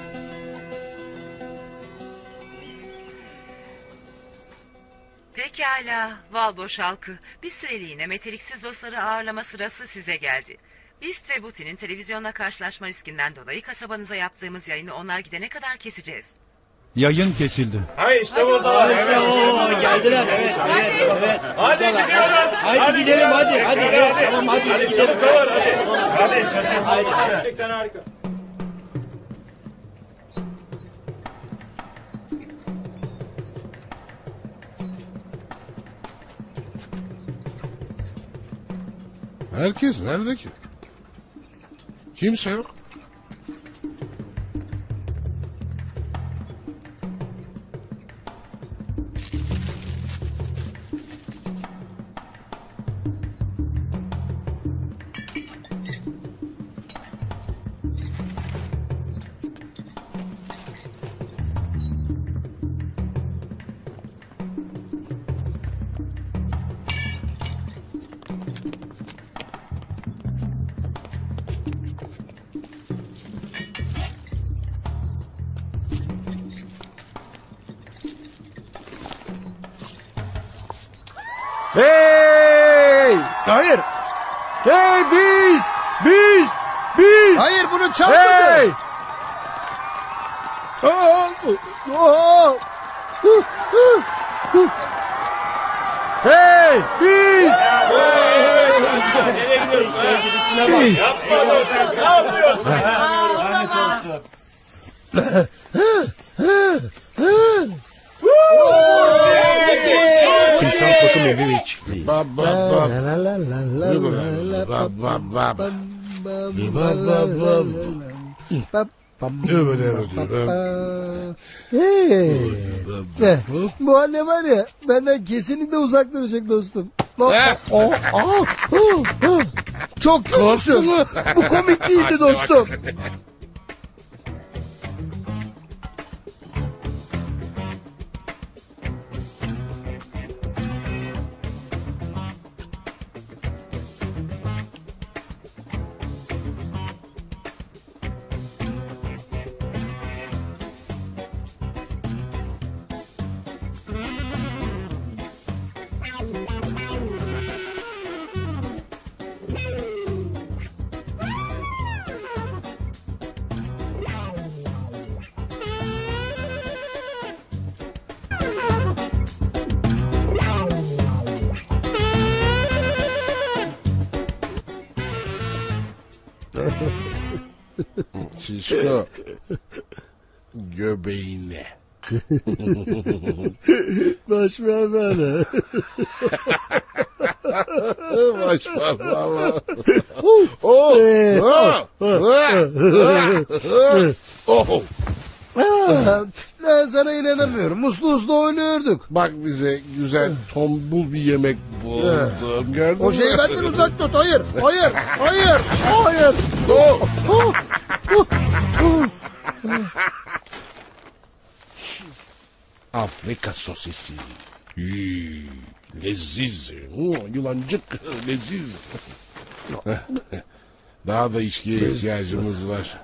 Pekala, Valboş halkı. Bir süreliğine meteliksiz dostları ağırlama sırası size geldi. Beast ve Booty'nin televizyonla karşılaşma riskinden dolayı kasabanıza yaptığımız yayını onlar gidene kadar keseceğiz. Yayın kesildi. Hayır işte burada. Geldiler evet. Hadi gidiyoruz. Hadi gidelim hadi. Evet, tamam hadi gidelim. Hadi şaşırtıcı. Gerçekten harika. Herkes nerede ki? Kimse yok. Hey! Hayır. Hey biz! Hayır bunu çalmadı. Hey! Hey biz! Nereye gidiyorsun? Biz! Yapma dostum. Ne yapıyorsun? Timsah Bakım Evi ve Çiftliği. Bu anne var ya benden kesinlikle uzak duracak dostum. Çok kötüsün. Bu komik değildi dostum. Şişko. Göbeğine. Baş ver bana. Baş ver bana. Ben sana inanamıyorum. Uslu oynuyorduk. Bak bize güzel tombul bir yemek buldum. Gördün mü? O şeyi benden uzak tut. Hayır. Afrika sosisi. Leziz. Yulancık leziz. Daha da içkiye ihtiyacımız var.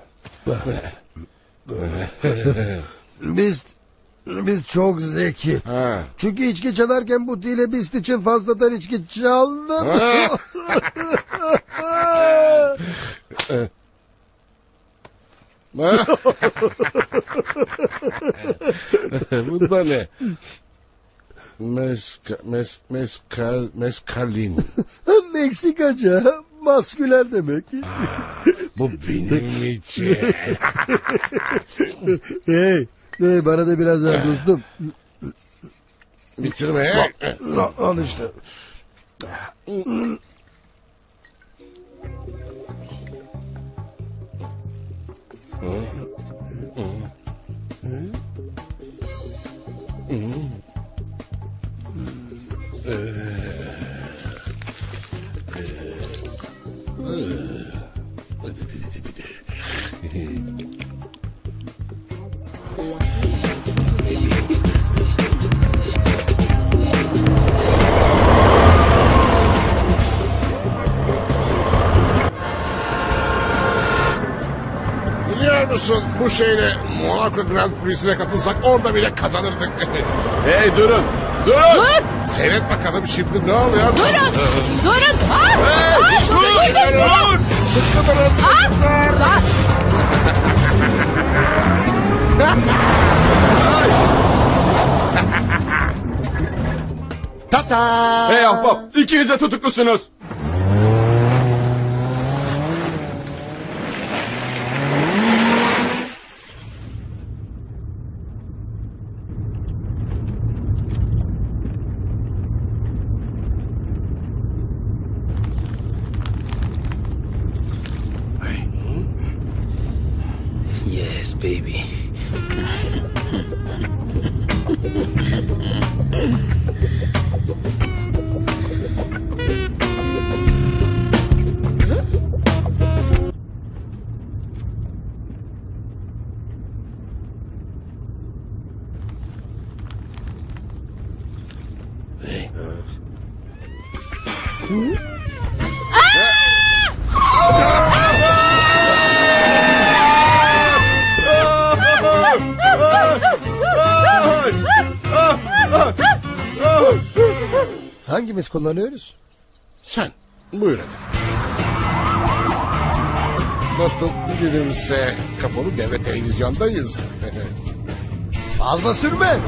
Biz çok zeki. Çünkü içki çalarken bu dile Bist için fazladan içki çaldım. Bu da ne? Meskalin. Meksikaca masküler demek. Bu benim için. Hey bana da biraz ver dostum. Bitirme. Al işte. Biliyor musun bu şeyle Monaco Grand Prix'sine katılsak orada bile kazanırdık. Hey durun. Dur! Seyret bakalım şimdi ne oluyor? Durun! Dur! Sıkı durun çocuklar! Tata! Hey ahbap, ikiniz de tutuklusunuz. Yes, baby. Hangimiz kullanıyoruz? Sen. Buyur hadi. Dostum gülümse. Kapalı devre televizyondayız. Fazla sürmez.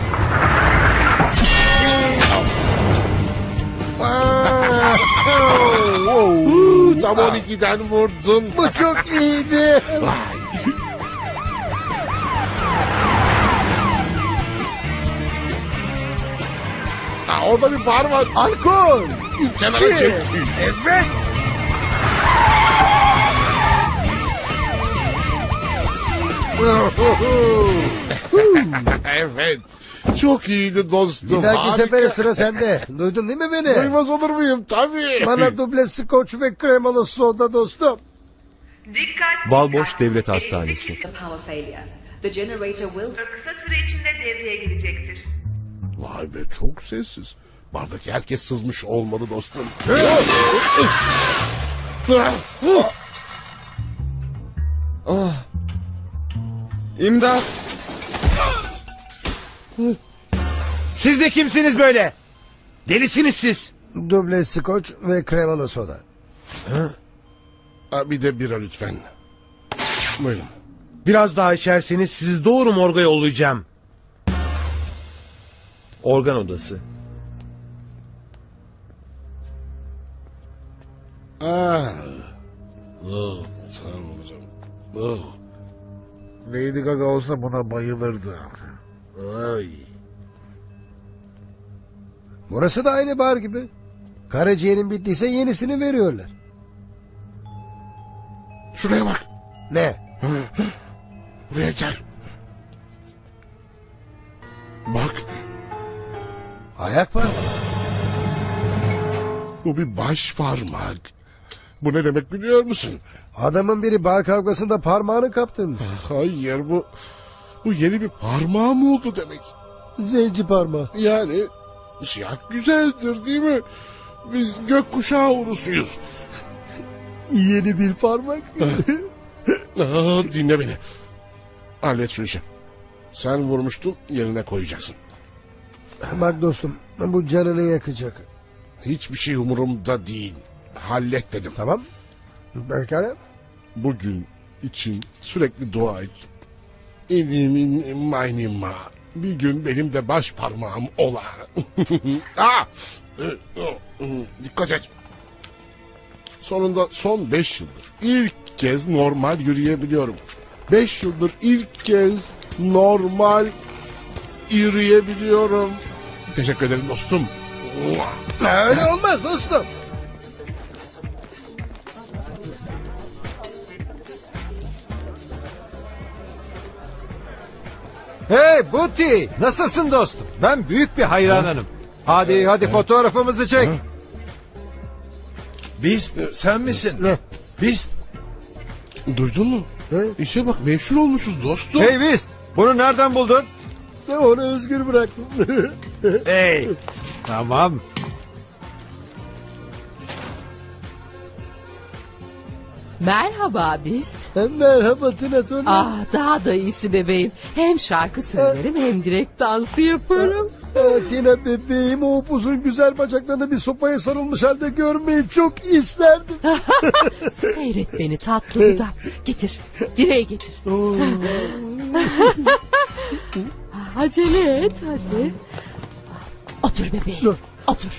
Tam 12'den vurdun. Bu çok iyiydi. Orada bir bar var. Alkol. Kenara İçki. çek. Evet. Evet. Çok iyiydi dostum. Bir dahaki Harika. sefere sıra sende. Duydun değil mi beni? Duymaz olur muyum? Tabii. Bana duble skoç ve kremalı soda dostum. Balboş Devlet Hastanesi. Kısa süre içinde devreye girecektir. Vay be çok sessiz. Bardaki herkes sızmış olmalı dostum. İmdat. Siz de kimsiniz böyle? Delisiniz siz. Duble skoç ve kremalı soda. Bir de bira lütfen. Buyurun. Biraz daha içerseniz sizi doğru morga yollayacağım. Organ odası. Tanrım. Lady Gaga olsa buna bayılırdı. Ay. Burası da aynı bar gibi. Karaciğerin bittiyse yenisini veriyorlar. Şuraya bak. Ne? Buraya gel. Bak. Ayak parmağı. Bu bir baş parmak. Bu ne demek biliyor musun? Adamın biri bar kavgasında parmağını kaptırmış. Hayır bu yeni bir parmağı mı oldu demek? Zenci parmağı. Yani siyah güzeldir değil mi? Biz gökkuşağı ulusuyuz. Yeni bir parmak. Dinle beni. Hallet şu işi. Sen vurmuştun yerine koyacaksın. Bak dostum bu canını yakacak. Hiçbir şey umurumda değil. Hallet dedim. Tamam. Pekala. Bugün için sürekli dua et. Elimin maynima. Bir gün benim de baş parmağım ola. Dikkat et. Sonunda son 5 yıldır ilk kez normal yürüyebiliyorum. 5 yıldır ilk kez normal yürüyebiliyorum. Teşekkür ederim dostum. Öyle olmaz dostum. Hey Buti, nasılsın dostum? Ben büyük bir hayranınım. Hadi fotoğrafımızı çek. Beast sen misin? Ne? Beast. Duydun mu? İşe bak meşhur olmuşuz dostum. Hey Beast, bunu nereden buldun? Onu özgür bıraktım. Hey. Tamam. Merhaba Beast. Merhaba Tina Turner. Ah daha da iyisi bebeğim. Hem şarkı söylerim hem direkt dansı yaparım. Tina bebeğim o upuzun güzel bacaklarını bir sopaya sarılmış halde görmeyi çok isterdim. Seyret beni tatlı dudak. Getir. Direğe getir. Acele et hadi. Otur bebeğim. Otur.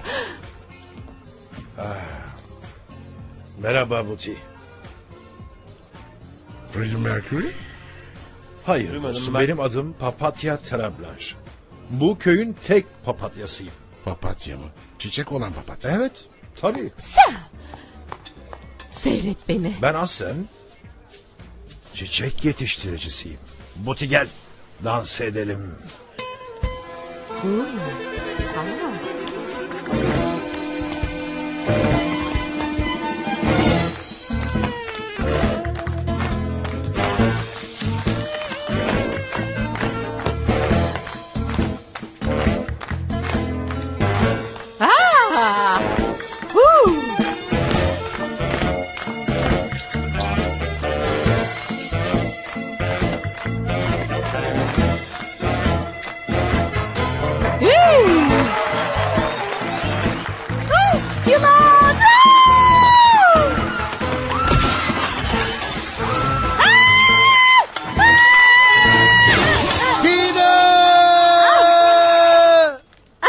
Merhaba Buti. Freddie Mercury? Hayır dostum, benim adım Papatya Terablanche. Bu köyün tek papatyasıyım. Papatya mı? Çiçek olan papatya. Evet tabii. Sen. Seyret beni. Ben aslen çiçek yetiştiricisiyim. Buti gel dans edelim.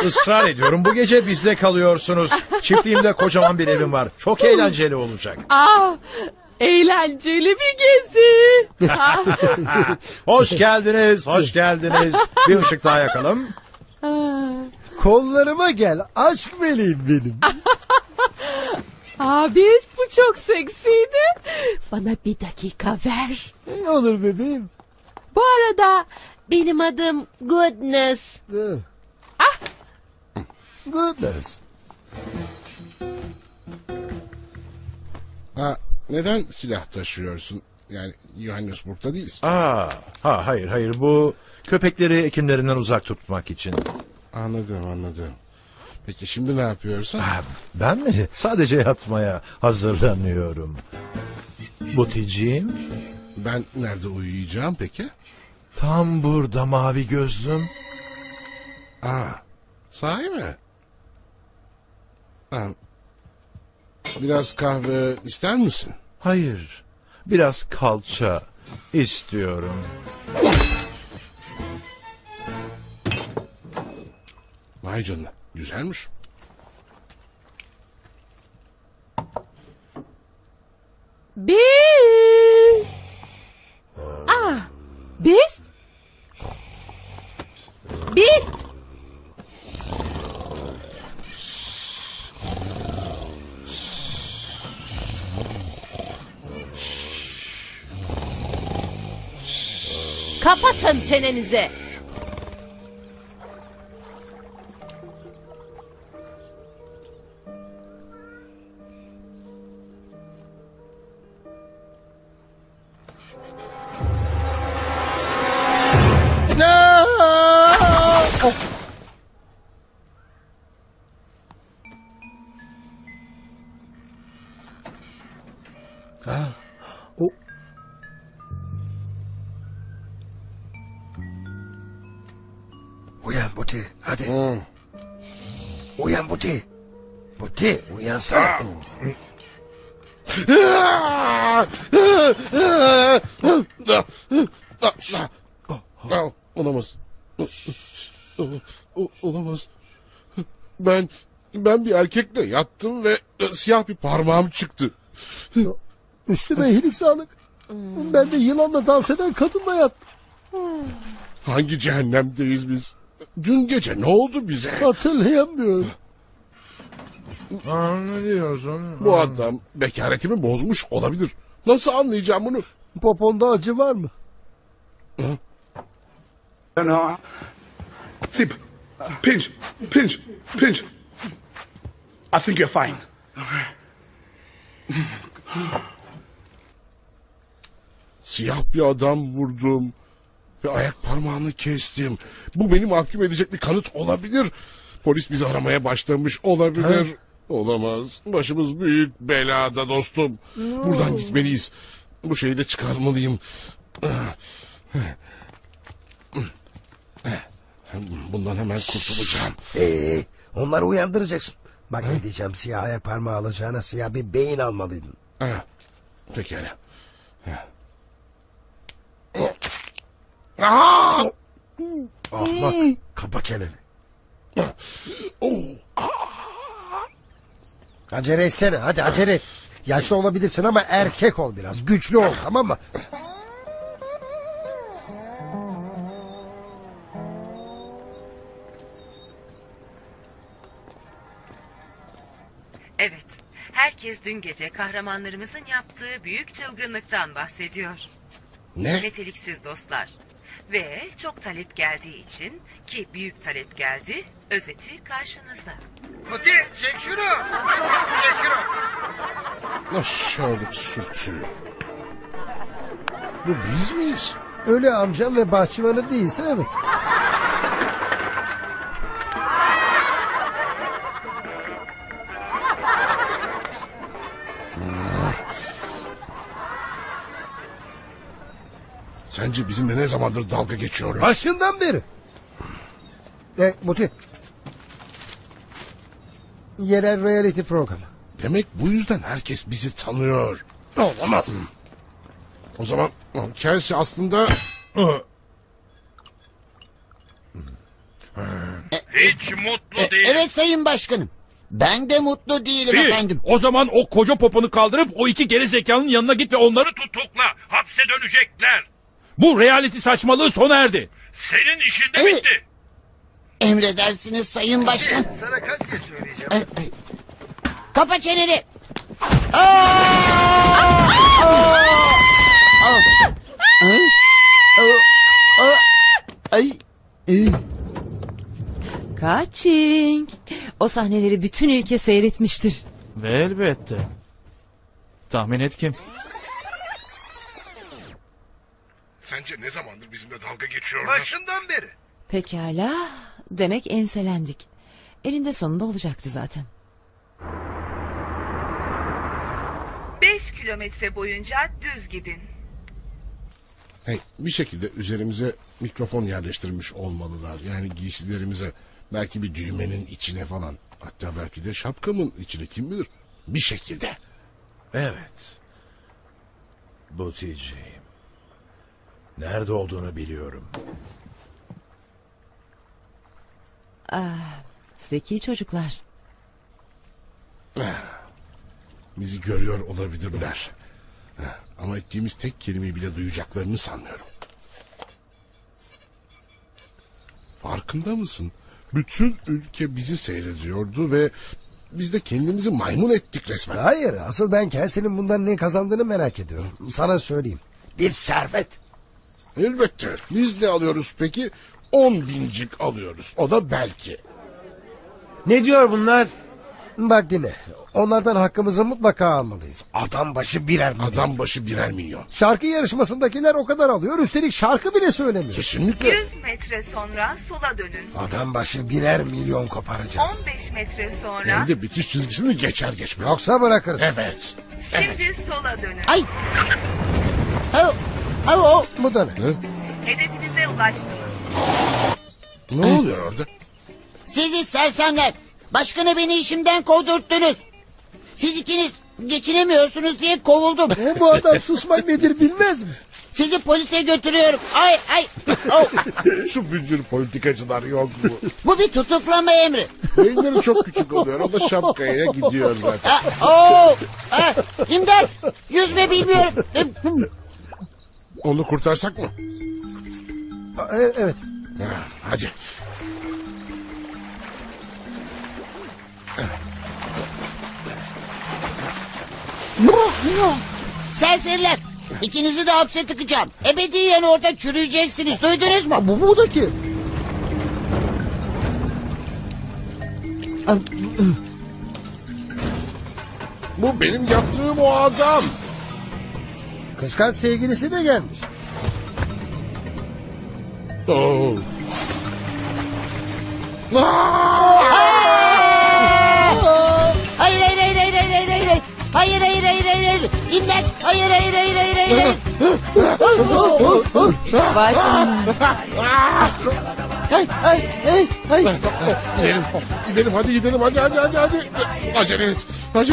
Israr ediyorum, bu gece bizde kalıyorsunuz. Çiftliğimde kocaman bir evim var. Çok eğlenceli olacak. Eğlenceli bir gezi. Hoş geldiniz, hoş geldiniz. Bir ışık daha yakalım. Kollarıma gel aşk meleğim benim. Abis bu çok seksiydi. Bana bir dakika ver. Olur bebeğim. Bu arada benim adım Goodness. Goodness. Neden silah taşıyorsun? Yani Johannesburg'da değiliz. Hayır, bu köpekleri hekimlerinden uzak tutmak için. Anladım. Peki şimdi ne yapıyorsun? Ben mi? Sadece yatmaya hazırlanıyorum. Buticiğim. Ben nerede uyuyacağım peki? Tam burada mavi gözlüm. Sahi mi? Biraz kahve ister misin? Hayır. Biraz kalça istiyorum. Vay canına. Güzelmiş. Beast. Beast. Beast. Kapatın çenenizi. Uyan Buti hadi. Uyan Buti. Buti uyansana. Olamaz. Olamaz. Ben bir erkekle yattım ve siyah bir parmağım çıktı. Üstüme iyilik sağlık. Ben de yılanla dans eden kadınla yattım. Hangi cehennemdeyiz biz? Dün gece ne oldu bize? Hatırlayamıyorum. Ne diyorsun? Bu adam bekaretimi bozmuş olabilir. Nasıl anlayacağım bunu? Poponda acı var mı? No. Sip. Pinch. I think you're fine. Siyah bir adam vurdum. Ve ayak parmağını kestim. Bu beni mahkum edecek bir kanıt olabilir. Polis bizi aramaya başlamış olabilir. Olamaz. Başımız büyük belada dostum. Buradan gitmeliyiz. Bu şeyi de çıkarmalıyım. Bundan hemen kurtulacağım. Onları uyandıracaksın. Bak ne diyeceğim, siyah ayak parmağı alacağına siyah bir beyin almalıydın. Pekala. Ahmak, kapa çeneni. Acele etsene, hadi acele et. Yaşlı olabilirsin ama erkek ol biraz. Güçlü ol, tamam mı? Evet, herkes dün gece kahramanlarımızın yaptığı büyük çılgınlıktan bahsediyor. Ne? Meteliksiz dostlar. Ve çok talep geldiği için, ki büyük talep geldi, özeti karşınızda. Muti çek şunu. Çek şunu. Aşağılık sürtü. Bu biz miyiz? Öyle amcam ve bahçıvanı değilse evet. Sence bizimle ne zamandır dalga geçiyorlar? Başından beri. Muti. Yerel reality programı. Demek bu yüzden herkes bizi tanıyor. Olamaz. O zaman Kelsey aslında... Hiç mutlu değil. Evet sayın başkanım. Ben de mutlu değilim İyi, efendim. o zaman o koca poponu kaldırıp o iki geri zekalının yanına git ve onları tutukla. Hapse dönecekler. Bu reality saçmalığı sona erdi. Senin işin de bitti. Emredersiniz sayın başkan. Sana kaç kez söyleyeceğim? Kapa çeneni. Kaçing. O sahneleri bütün ülke seyretmiştir. Ve elbette. Tahmin et kim? Sence ne zamandır bizimle dalga geçiyorlar? Başından beri. Pekala. Demek enselendik. Elinde sonunda olacaktı zaten. 5 kilometre boyunca düz gidin. Hey, bir şekilde üzerimize mikrofon yerleştirmiş olmalılar. Yani giysilerimize, belki bir düğmenin içine falan. Hatta belki de şapkamın içine, kim bilir. Bir şekilde. Evet. Buticiğim. Nerede olduğunu biliyorum. Zeki çocuklar. Bizi görüyor olabilirler. Ama ettiğimiz tek kelimeyi bile duyacaklarını sanmıyorum. Farkında mısın? Bütün ülke bizi seyrediyordu ve biz de kendimizi maymun ettik resmen. Hayır, asıl ben Kelsey'nin bundan ne kazandığını merak ediyorum. Sana söyleyeyim. Bir servet. Elbette. Biz ne alıyoruz peki? 10 bincik alıyoruz. O da belki. Ne diyor bunlar? Bak dinle. Onlardan hakkımızı mutlaka almalıyız. Adam başı birer milyon. Adam başı birer milyon. Şarkı yarışmasındakiler o kadar alıyor. Üstelik şarkı bile söylemiyor. Kesinlikle. 100 metre sonra sola dönün. Adam başı birer milyon koparacağız. 15 metre sonra Hem de bitiş çizgisini geçer geçmez. Yoksa bırakırız. Evet. şimdi sola dönün. Ay. Bu da ne? Hedefinize ulaştınız. Ne oluyor orada? Sizi sersemler. Başkanı beni işimden kovdurttunuz. Siz ikiniz geçinemiyorsunuz diye kovuldum. Bu adam susmak nedir bilmez mi? Sizi polise götürüyorum. Ay. Oh. Şu bücür politikacılar yok mu? Bu bir tutuklama emri. Beyinleri çok küçük oluyor. O da şapkaya gidiyor zaten. İmdat. Yüzme bilmiyorum. Onu kurtarsak mı? Evet. Hadi. Serseriler. İkinizi de hapse tıkacağım. Ebediyen orada çürüyeceksiniz. Duydunuz mu? Bu da kim? Bu benim yaptığım o adam. Kıskanç sevgilisi de gelmiş. Oh. Hayır. Hayır. İmdat. Hayır. Vay canına. Gidelim hadi gidelim hadi. Acele et.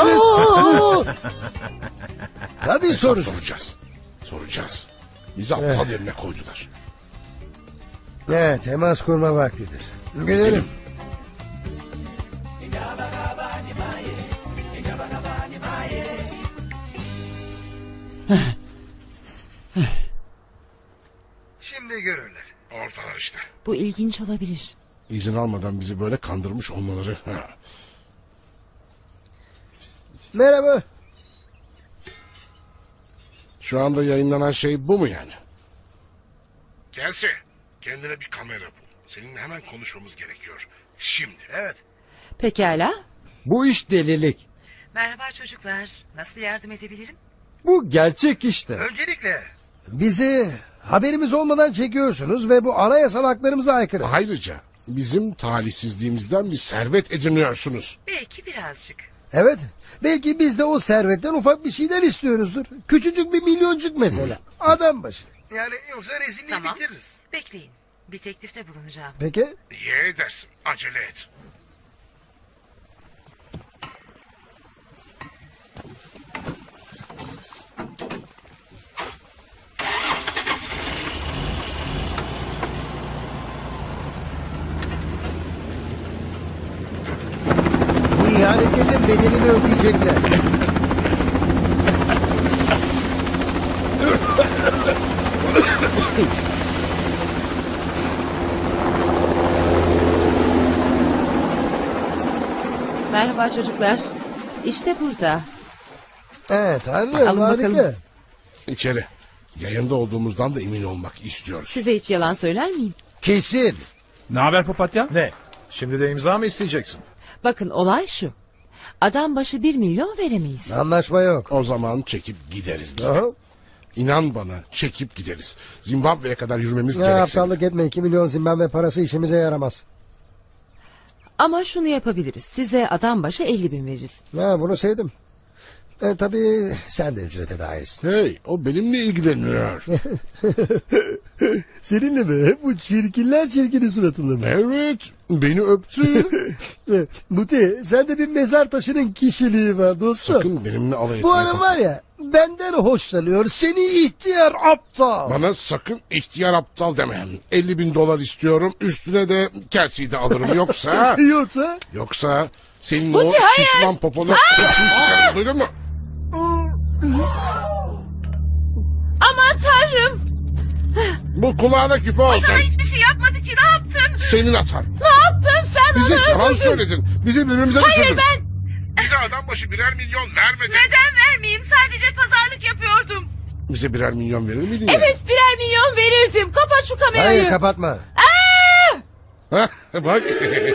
Tabii soracağız. Bizi aptal yerine koydular. Evet, temas kurma vaktidir. Gidelim. Şimdi görürler. Ortalar işte. Bu ilginç olabilir. İzin almadan bizi böyle kandırmış olmaları. Merhaba. Şu anda yayınlanan şey bu mu yani? Kelsey, kendine bir kamera bul. Seninle hemen konuşmamız gerekiyor. Şimdi. Evet. Pekala. Bu iş delilik. Merhaba çocuklar. Nasıl yardım edebilirim? Bu gerçek işte. Öncelikle bizi haberimiz olmadan çekiyorsunuz ve bu anayasal haklarımıza aykırı. Ayrıca bizim talihsizliğimizden bir servet ediniyorsunuz. Belki birazcık. Evet. Belki biz de o servetten ufak bir şeyler istiyoruzdur. Küçücük bir milyoncuk mesela. Adam başı. Yani yoksa rezilliği bitiririz. Bekleyin. Bir teklifte bulunacağım. Peki. İyi edersin. Acele et. söylediklerinin bedelini ödeyecekler. Merhaba çocuklar. İşte burada. Evet anne, Alın harika. bakalım. İçeri. Yayında olduğumuzdan da emin olmak istiyoruz. Size hiç yalan söyler miyim? Kesin. Ne haber papatya? Ne? Şimdi de imza mı isteyeceksin? Bakın olay şu. Adam başı 1 milyon veremeyiz. Anlaşma yok. O zaman çekip gideriz biz de. İnan bana, çekip gideriz. Zimbabwe'ye kadar yürümemiz Ne gerekse. aptallık etme, 2 milyon Zimbabwe parası işimize yaramaz. Ama şunu yapabiliriz. Size adam başı 50 bin veririz. Ha, bunu sevdim. Tabii sen de ücrete dahilsin. Hey, o benimle ilgileniyor. Seninle mi? Bu çirkinler çirkini suratında mı? Evet, beni öptü. Buti, sende bir mezar taşının kişiliği var dostum. Sakın benimle alay etme. Bu hanım var ya, benden hoşlanıyor. Seni ihtiyar aptal. Bana sakın ihtiyar aptal deme. 50.000 dolar istiyorum. Üstüne de kersiyi de alırım. Yoksa... Yoksa senin Buti, o hayır. şişman poponu... Duydun mu? Aman tanrım. Bu kulağına küpe O olsun. sana hiçbir şey yapmadı ki, ne yaptın? Senin hatan. Ne yaptın sen? Bize onu yalan öldürdün. söyledin. Bizi birbirimize Hayır düşürdün. ben... Bize adam başı 1'er milyon vermedin. Neden vermeyeyim? Sadece pazarlık yapıyordum. Bize 1'er milyon verir miydin ya? Evet 1'er milyon verirdim. Kapat şu kamerayı. Hayır, kapatma. Hah, bak.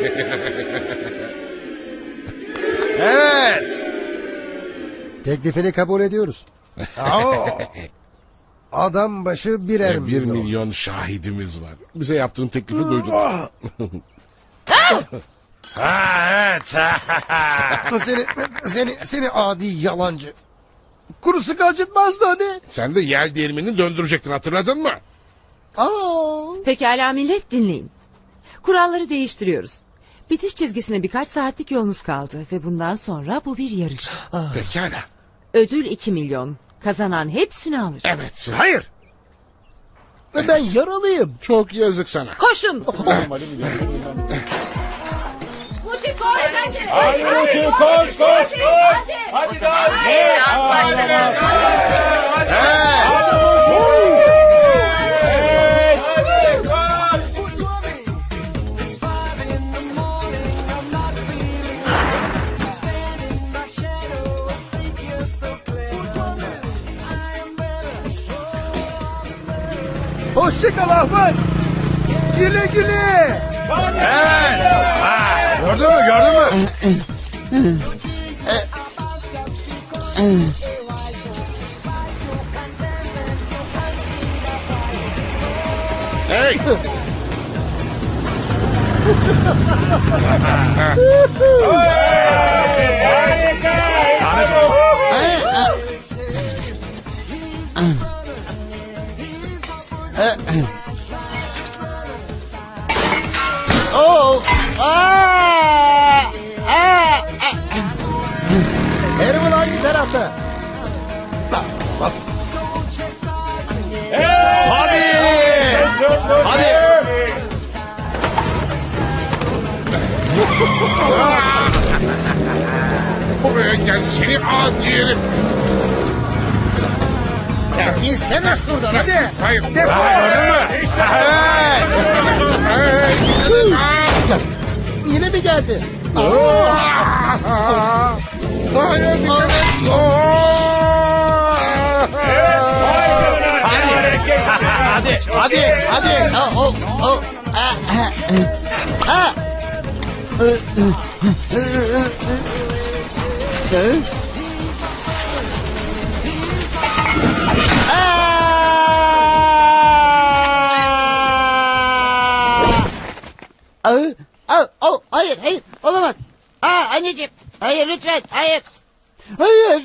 Evet. Teklifini kabul ediyoruz. Adam başı 1'er 1 milyon. milyon şahidimiz var. Bize yaptığın teklifi duydular. Seni adi yalancı. Kuru sıkı acıtmazdı hani. Sen de yel değirmenini döndürecektin, hatırladın mı? Pekala millet, dinleyin. Kuralları değiştiriyoruz. Bitiş çizgisine birkaç saatlik yolunuz kaldı. Ve bundan sonra bu bir yarış. Pekala. Ödül 2 milyon. Kazanan hepsini alır. Evet. Hayır. Ben yaralıyım. Çok yazık sana. Koşun. Muti koş hadi. Hadi Muti, koş, koş, koş. Hadi daha. Hoşçakal Ahmet. Güle güle. Evet. Gördün mü, gördün mü? Hey! Erman hangi tarafta? Bas. Hadi! Hadi! Buraya gel seni adi herif. Ya insene şuradan hadi. Hayır. Defol. Gördün mü? Yine mi geldi? Hayır, dikkat et. Hadi, hadi, hadi. Hayır, hayır, olamaz. Anneciğim, hayır lütfen, hayır. Hayır.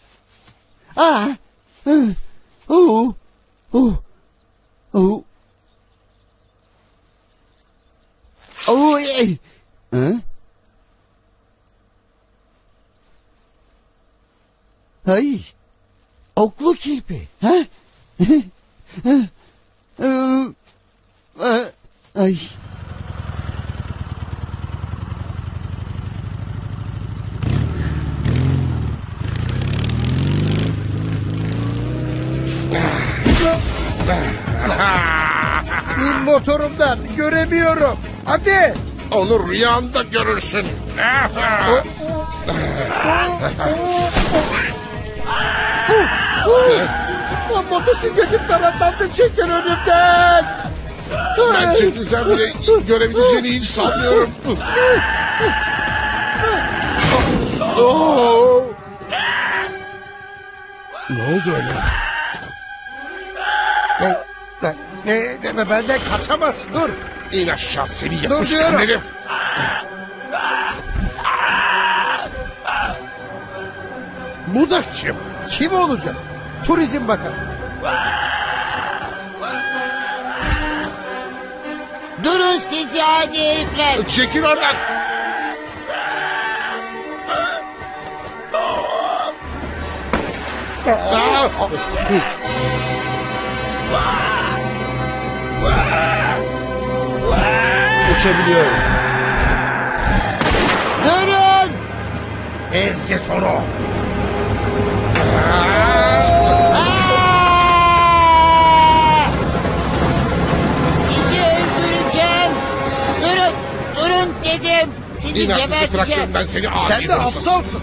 Ay, oklu kirpi. Ay. motorumdan. Göremiyorum. Hadi. Onu rüyanda görürsün. Motosikletim kanatlandı. Çekil önümden. Ben çekilsem bile görebileceğini hiç sanmıyorum. Ne oldu öyle? Benden kaçamazsın. Dur. İn aşağı seni Dur yapmış diyorum. herif. Bu da kim? Kim olacak? Turizm Bakanı. Durun siz ya hadi herifler. Çekil oradan. Uçabiliyorum. Durun. Ez geç onu. Sizi öldüreceğim. Durun. Durun dedim. Sizi İn artık geberteceğim. traktörümden seni adi Sen de hırsız. aptalsın.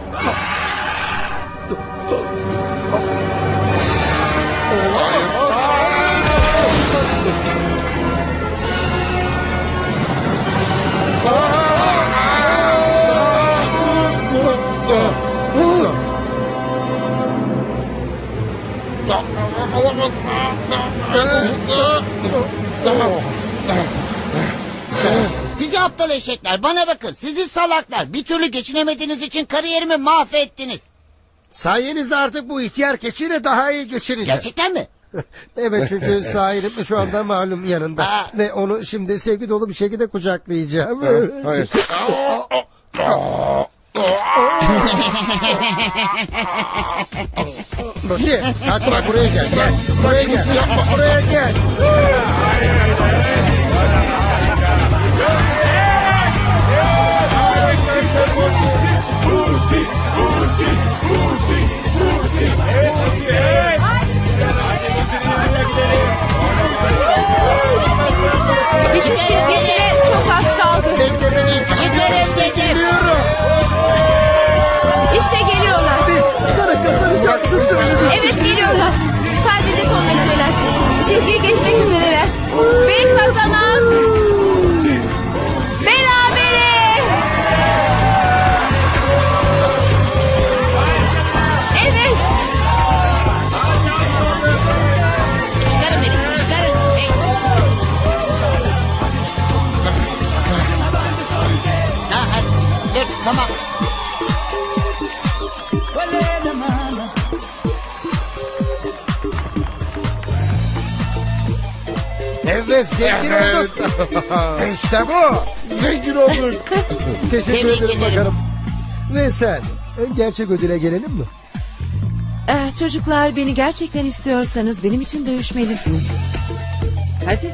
Olamaz. Sizi aptal eşekler bana bakın. Sizi salaklar. Bir türlü geçinemediğiniz için kariyerimi mahvettiniz. Sayenizde artık bu ihtiyar keçiyle daha iyi geçireceğim. Gerçekten mi? Evet çünkü sahilim şu anda malum yanında. Ve onu şimdi sevgi dolu bir şekilde kucaklayacağım. Hayır. Bakayım. Kaçma buraya gel. Gel. Buraya gel. Buraya gel. Bitiş çizgisine çok az kaldı. Bekle beni. Çıkarın dedim. İşte geliyorlar. Biz sana kazanacağımızı söylemiştik. Evet geliyorlar. Sadece son metreler. Çizgiyi geçmek üzereler. Ve kazanan berabere. Evet. Çıkarın beni. Çıkarın. Hey. Dur tamam. Evet zengin olduk. İşte bu. Zengin olduk. Teşekkür Tebrik ederim ederim. bakalım. Ve sen gerçek ödüle gelelim mi? Çocuklar beni gerçekten istiyorsanız benim için dövüşmelisiniz. Hadi.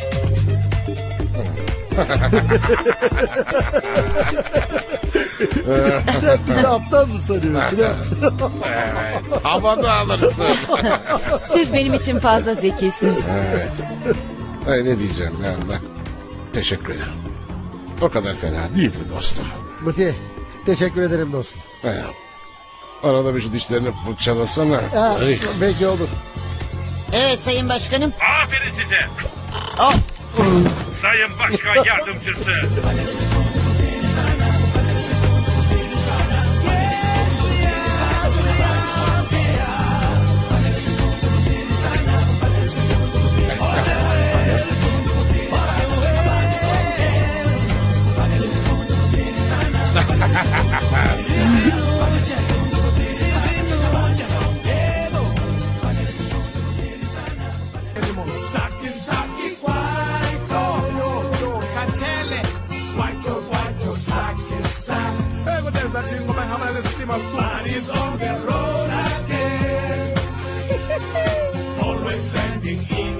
Sen bizi aptal mı sanıyorsun? Evet. Havada alırsın. Siz benim için fazla zekisiniz. Evet. Ay, ne diyeceğim ya ben. Teşekkür ederim. O kadar fena değildi dostum. Buti teşekkür ederim dostum. Arada bir şu dişlerini fırçalasana. Ay. Belki olur. Evet sayın başkanım. Aferin size. Oh. Sayın Başkan Yardımcısı. Bodies on the road again. Always landing in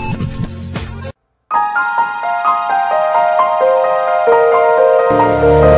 there.